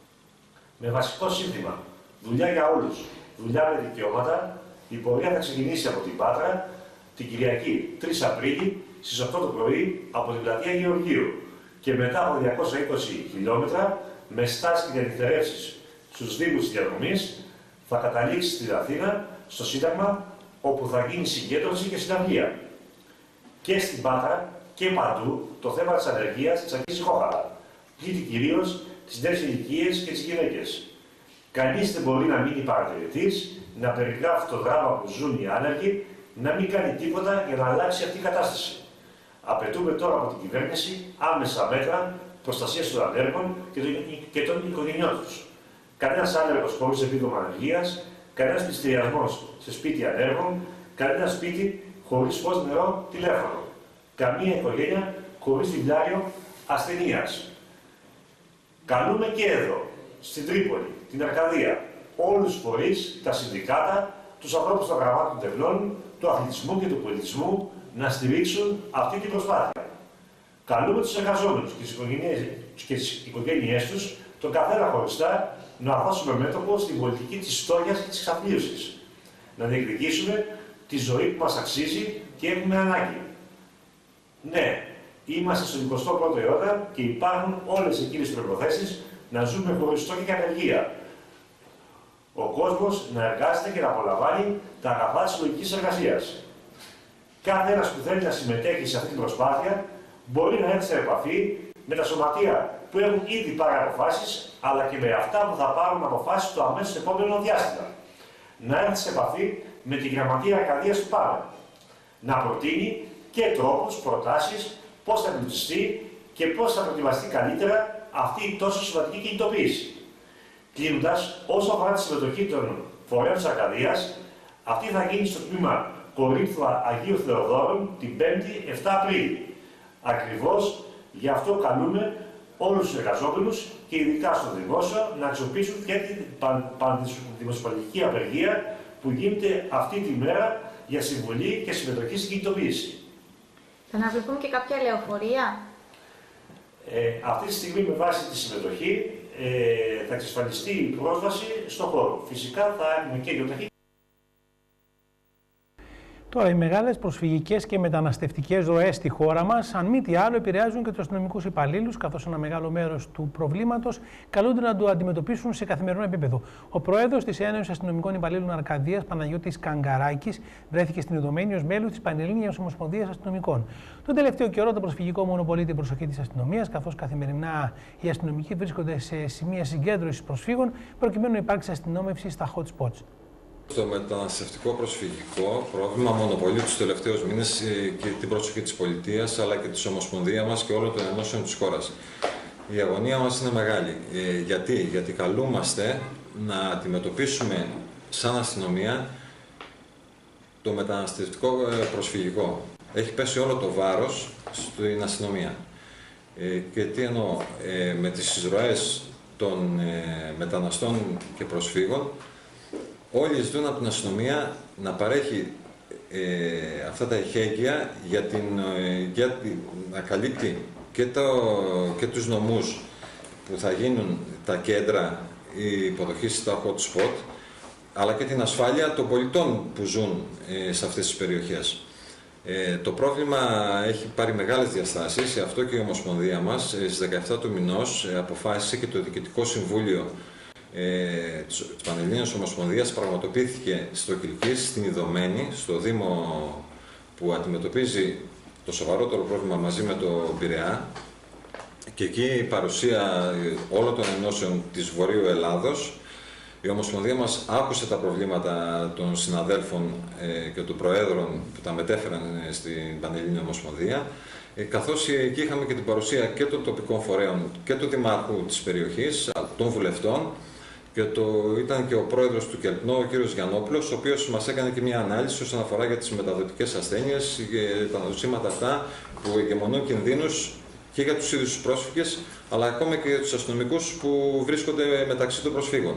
Με βασικό σύνθημα «Δουλειά για όλους, δουλειά με δικαιώματα», η πορεία θα ξεκινήσει από την Πάτρα την Κυριακή 3 Απρίλη στις 8 το πρωί από την πλατεία Γεωργίου και μετά από 220 χιλιόμετρα με στάσεις και διανυκτερεύσεις στους δήμους της διαδρομής θα καταλήξει στην Αθήνα, στο Σύνταγμα, όπου θα γίνει συγκέντρωση και συναυλία. Και στην Πάτρα και παντού το θέμα της ανεργίας της αγγίζει χώχαρα. Πλήττει κυρίως τις νέες ηλικίες και τις γυναίκες. Κανείς δεν μπορεί να μείνει παρατηρητής, να περιγράφει το δράμα που ζουν οι άνεργοι, να μην κάνει τίποτα για να αλλάξει αυτή η κατάσταση. Απαιτούμε τώρα από την κυβέρνηση άμεσα μέτρα προστασίας των ανέργων και των οικογενειών τους. Κανένας άνεργος χωρίς επίδομα ανεργίας, κανένας πληστηριασμός σε σπίτι ανέργων, κανένα σπίτι χωρίς φως, νερό, τηλέφωνο. Καμία οικογένεια χωρίς διπλάριο ασθενείας. Καλούμε και εδώ, στην Τρίπολη, την Αρκαδία, όλους τους φορείς, τα συνδικάτα, τους ανθρώπους των γραμμάτων τεχνών, του αθλητισμού και του πολιτισμού να στηρίξουν αυτή την προσπάθεια. Καλούμε τους εργαζόμενους και τις οικογένειές τους, τον καθένα χωριστά, να δώσουμε μέτωπο στην πολιτική της φτώχειας και της εξαθλίωσης. Να διεκδικήσουμε τη ζωή που μας αξίζει και έχουμε ανάγκη. Ναι, είμαστε στον 21ο αιώνα και υπάρχουν όλες εκείνες τις προϋποθέσεις να ζούμε χωρίς φτώχεια και ανεργία. Ο κόσμος να εργάζεται και να απολαμβάνει τα αγαθά της λογικής εργασίας. Κάθε ένας που θέλει να συμμετέχει σε αυτή την προσπάθεια μπορεί να έρθει σε επαφή με τα σωματεία που έχουν ήδη πάρει αποφάσεις, αλλά και με αυτά που θα πάρουν αποφάσεις το αμέσως επόμενο διάστημα. Να έρθει σε επαφή με τη Γραμματεία Αρκαδίας του ΠΑΜΕ. Να προτείνει και τρόπους, προτάσεις, πώς θα εμπλουτιστεί και πώς θα προετοιμαστεί καλύτερα αυτή η τόσο σημαντική κινητοποίηση. Κλείνοντας, όσο αφορά τη συμμετοχή των φορέων της Αρκαδίας, αυτή θα γίνει στο τμήμα Κορίνθου Αγίου Θεοδόρου την 5η 7 Απρίλη. Ακριβώς γι' αυτό καλούμε όλους τους εργαζόμενους και ειδικά στο δημόσιο να αξιοποιήσουν και την πανδημοσιοπολιτική απεργία που γίνεται αυτή τη μέρα για συμβουλή και συμμετοχή στην κινητοποίηση. Θα αναβληθούν και κάποια λεωφορεία. Αυτή τη στιγμή με βάση τη συμμετοχή θα εξασφαλιστεί η πρόσβαση στον χώρο. Φυσικά θα έχουμε και γιοταχή. Τώρα, οι μεγάλες προσφυγικές και μεταναστευτικές ροές στη χώρα μας, αν μη τι άλλο, επηρεάζουν και τους αστυνομικούς υπαλλήλους, καθώς ένα μεγάλο μέρος του προβλήματος καλούνται να το αντιμετωπίσουν σε καθημερινό επίπεδο. Ο πρόεδρος της Ένωσης Αστυνομικών Υπαλλήλων Αρκαδίας, Παναγιώτης Καγκαράκης, βρέθηκε στην Ιδωμένη ως μέλος της Πανελλήνιας Ομοσπονδίας Αστυνομικών. Τον τελευταίο καιρό, το προσφυγικό μονοπολεί την προσοχή της αστυνομίας, καθώς καθημερινά οι αστυνομικοί βρίσκονται σε σημεία συγκέντρωσης προσφύγων, προκειμένου να υπάρξει αστυνόμευση στα hot spots. Το μεταναστευτικό προσφυγικό πρόβλημα μονοπολεί τους τελευταίους μήνες και την προσοχή της πολιτείας, αλλά και της Ομοσπονδίας μας και όλων των ενώσεων της χώρας. Η αγωνία μας είναι μεγάλη. Γιατί καλούμαστε να αντιμετωπίσουμε σαν αστυνομία το μεταναστευτικό προσφυγικό. Έχει πέσει όλο το βάρος στην αστυνομία. Και τι εννοώ, με τις εισρωές των μεταναστών και προσφύγων, όλοι ζητούν από την αστυνομία να παρέχει αυτά τα εχέγγυα για να καλύπτει και τους νομούς που θα γίνουν τα κέντρα υποδοχής στα hot spot, αλλά και την ασφάλεια των πολιτών που ζουν σε αυτές τις περιοχές. Το πρόβλημα έχει πάρει μεγάλες διαστάσεις, γι' αυτό και η Ομοσπονδία μας στις 17 του μηνός αποφάσισε και το Διοικητικό Συμβούλιο της Πανελλήνιας Ομοσπονδίας πραγματοποιήθηκε στο Κιλκής, στην Ιδωμένη, στο Δήμο που αντιμετωπίζει το σοβαρότερο πρόβλημα μαζί με το Πειραιά, και εκεί η παρουσία όλων των ενώσεων της Βορείου Ελλάδος. Η Ομοσπονδία μας άκουσε τα προβλήματα των συναδέλφων και των προέδρων που τα μετέφεραν στην Πανελλήνια Ομοσπονδία, καθώς εκεί είχαμε και την παρουσία και των τοπικών φορέων και του Δημάρχου της περιοχής, των βουλευτών, και ήταν και ο πρόεδρος του ΚΕΛΠΝΟ, ο κ. Γιαννόπουλος, ο οποίος μας έκανε και μια ανάλυση όσον αφορά για τις μεταδοτικές ασθένειες και τα νοσήματα αυτά που εγκαιμονούν κινδύνους και για τους ίδιους τους πρόσφυγες, αλλά ακόμα και για τους αστυνομικούς που βρίσκονται μεταξύ των προσφύγων.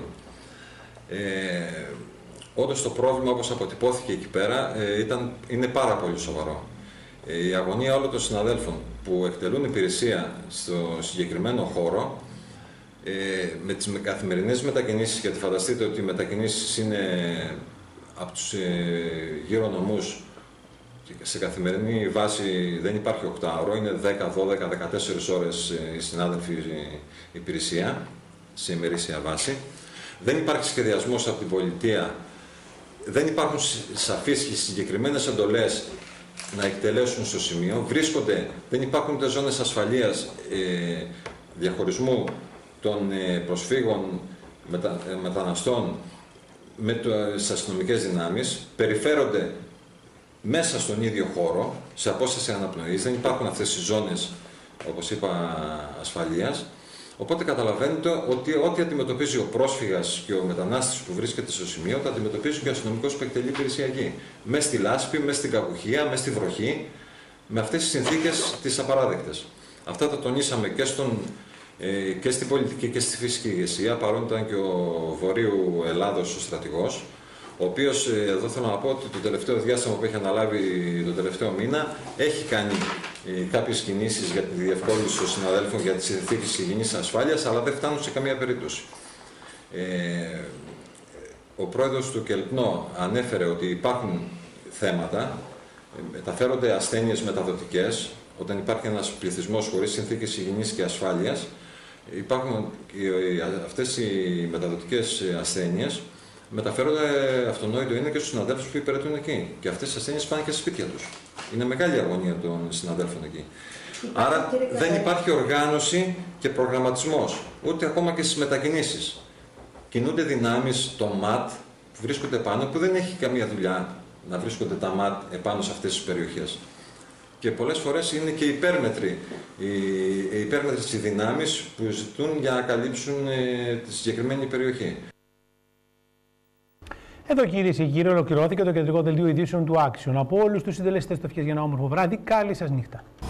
Όντως το πρόβλημα, όπως αποτυπώθηκε εκεί πέρα, είναι πάρα πολύ σοβαρό. Η αγωνία όλων των συναδέλφων που εκτελούν υπηρεσία στο συγκεκριμένο χώρο, με τις καθημερινές μετακινήσεις, γιατί φανταστείτε ότι οι μετακινήσεις είναι από τους γύρω νομούς σε καθημερινή βάση, δεν υπάρχει 8ωρο, είναι 10, 12, 14 ώρες οι συνάδελφοι υπηρεσία σε ημερήσια βάση. Δεν υπάρχει σχεδιασμός από την πολιτεία, δεν υπάρχουν σαφείς και συγκεκριμένες εντολές να εκτελέσουν στο σημείο, δεν υπάρχουν ούτε ζώνες ασφαλείας διαχωρισμού των προσφύγων μεταναστών με τις αστυνομικές δυνάμεις, περιφέρονται μέσα στον ίδιο χώρο, σε απόσταση αναπνοής, δεν υπάρχουν αυτές οι ζώνες, όπως είπα, ασφαλείας. Οπότε καταλαβαίνετε ότι ό,τι αντιμετωπίζει ο πρόσφυγας και ο μετανάστης που βρίσκεται στο σημείο, το αντιμετωπίζει και ο αστυνομικός που εκτελεί υπηρεσία εκεί. Μες στη λάσπη, μες στην κακουχία, μες στη βροχή, με αυτές τις συνθήκες τις απαράδεκτες. Αυτά τα τονίσαμε και στην πολιτική και στη φυσική ηγεσία, παρόν ήταν και ο Βορείου Ελλάδος ο στρατηγός, ο οποίος εδώ θέλω να πω ότι το τελευταίο διάστημα που έχει αναλάβει το τελευταίο μήνα έχει κάνει κάποιες κινήσεις για τη διευκόλυνση των συναδέλφων για τις συνθήκες υγιεινής ασφάλειας, αλλά δεν φτάνουν σε καμία περίπτωση. Ο πρόεδρος του ΚΕΛΠΝΟ ανέφερε ότι υπάρχουν θέματα, μεταφέρονται ασθένειες μεταδοτικές, όταν υπάρχει ένας πληθυσμός χωρίς συνθήκες υγιεινής και ασφάλειας, υπάρχουν αυτές οι μεταδοτικές ασθένειες, μεταφέρονται, αυτονόητο είναι, και στους συναδέλφους που υπηρετούν εκεί. Και αυτές οι ασθένειες πάνε και στα σπίτια τους. Είναι μεγάλη αγωνία των συναδέλφων εκεί. Άρα δεν υπάρχει οργάνωση και προγραμματισμός, ούτε ακόμα και στις μετακινήσεις. Κινούνται δυνάμεις, το ΜΑΤ, που βρίσκονται πάνω, που δεν έχει καμία δουλειά να βρίσκονται τα ΜΑΤ επάνω σε αυτές τις περιοχές. Και πολλές φορές είναι και υπέρμετρες οι δυνάμεις που ζητούν για να καλύψουν τη συγκεκριμένη περιοχή. Εδώ, κυρίες και κύριοι, ολοκληρώθηκε το κεντρικό δελτίο ειδήσεων του Action. Από όλους τους συντελεστές του ευχές για ένα όμορφο βράδυ. Καλή σας νύχτα.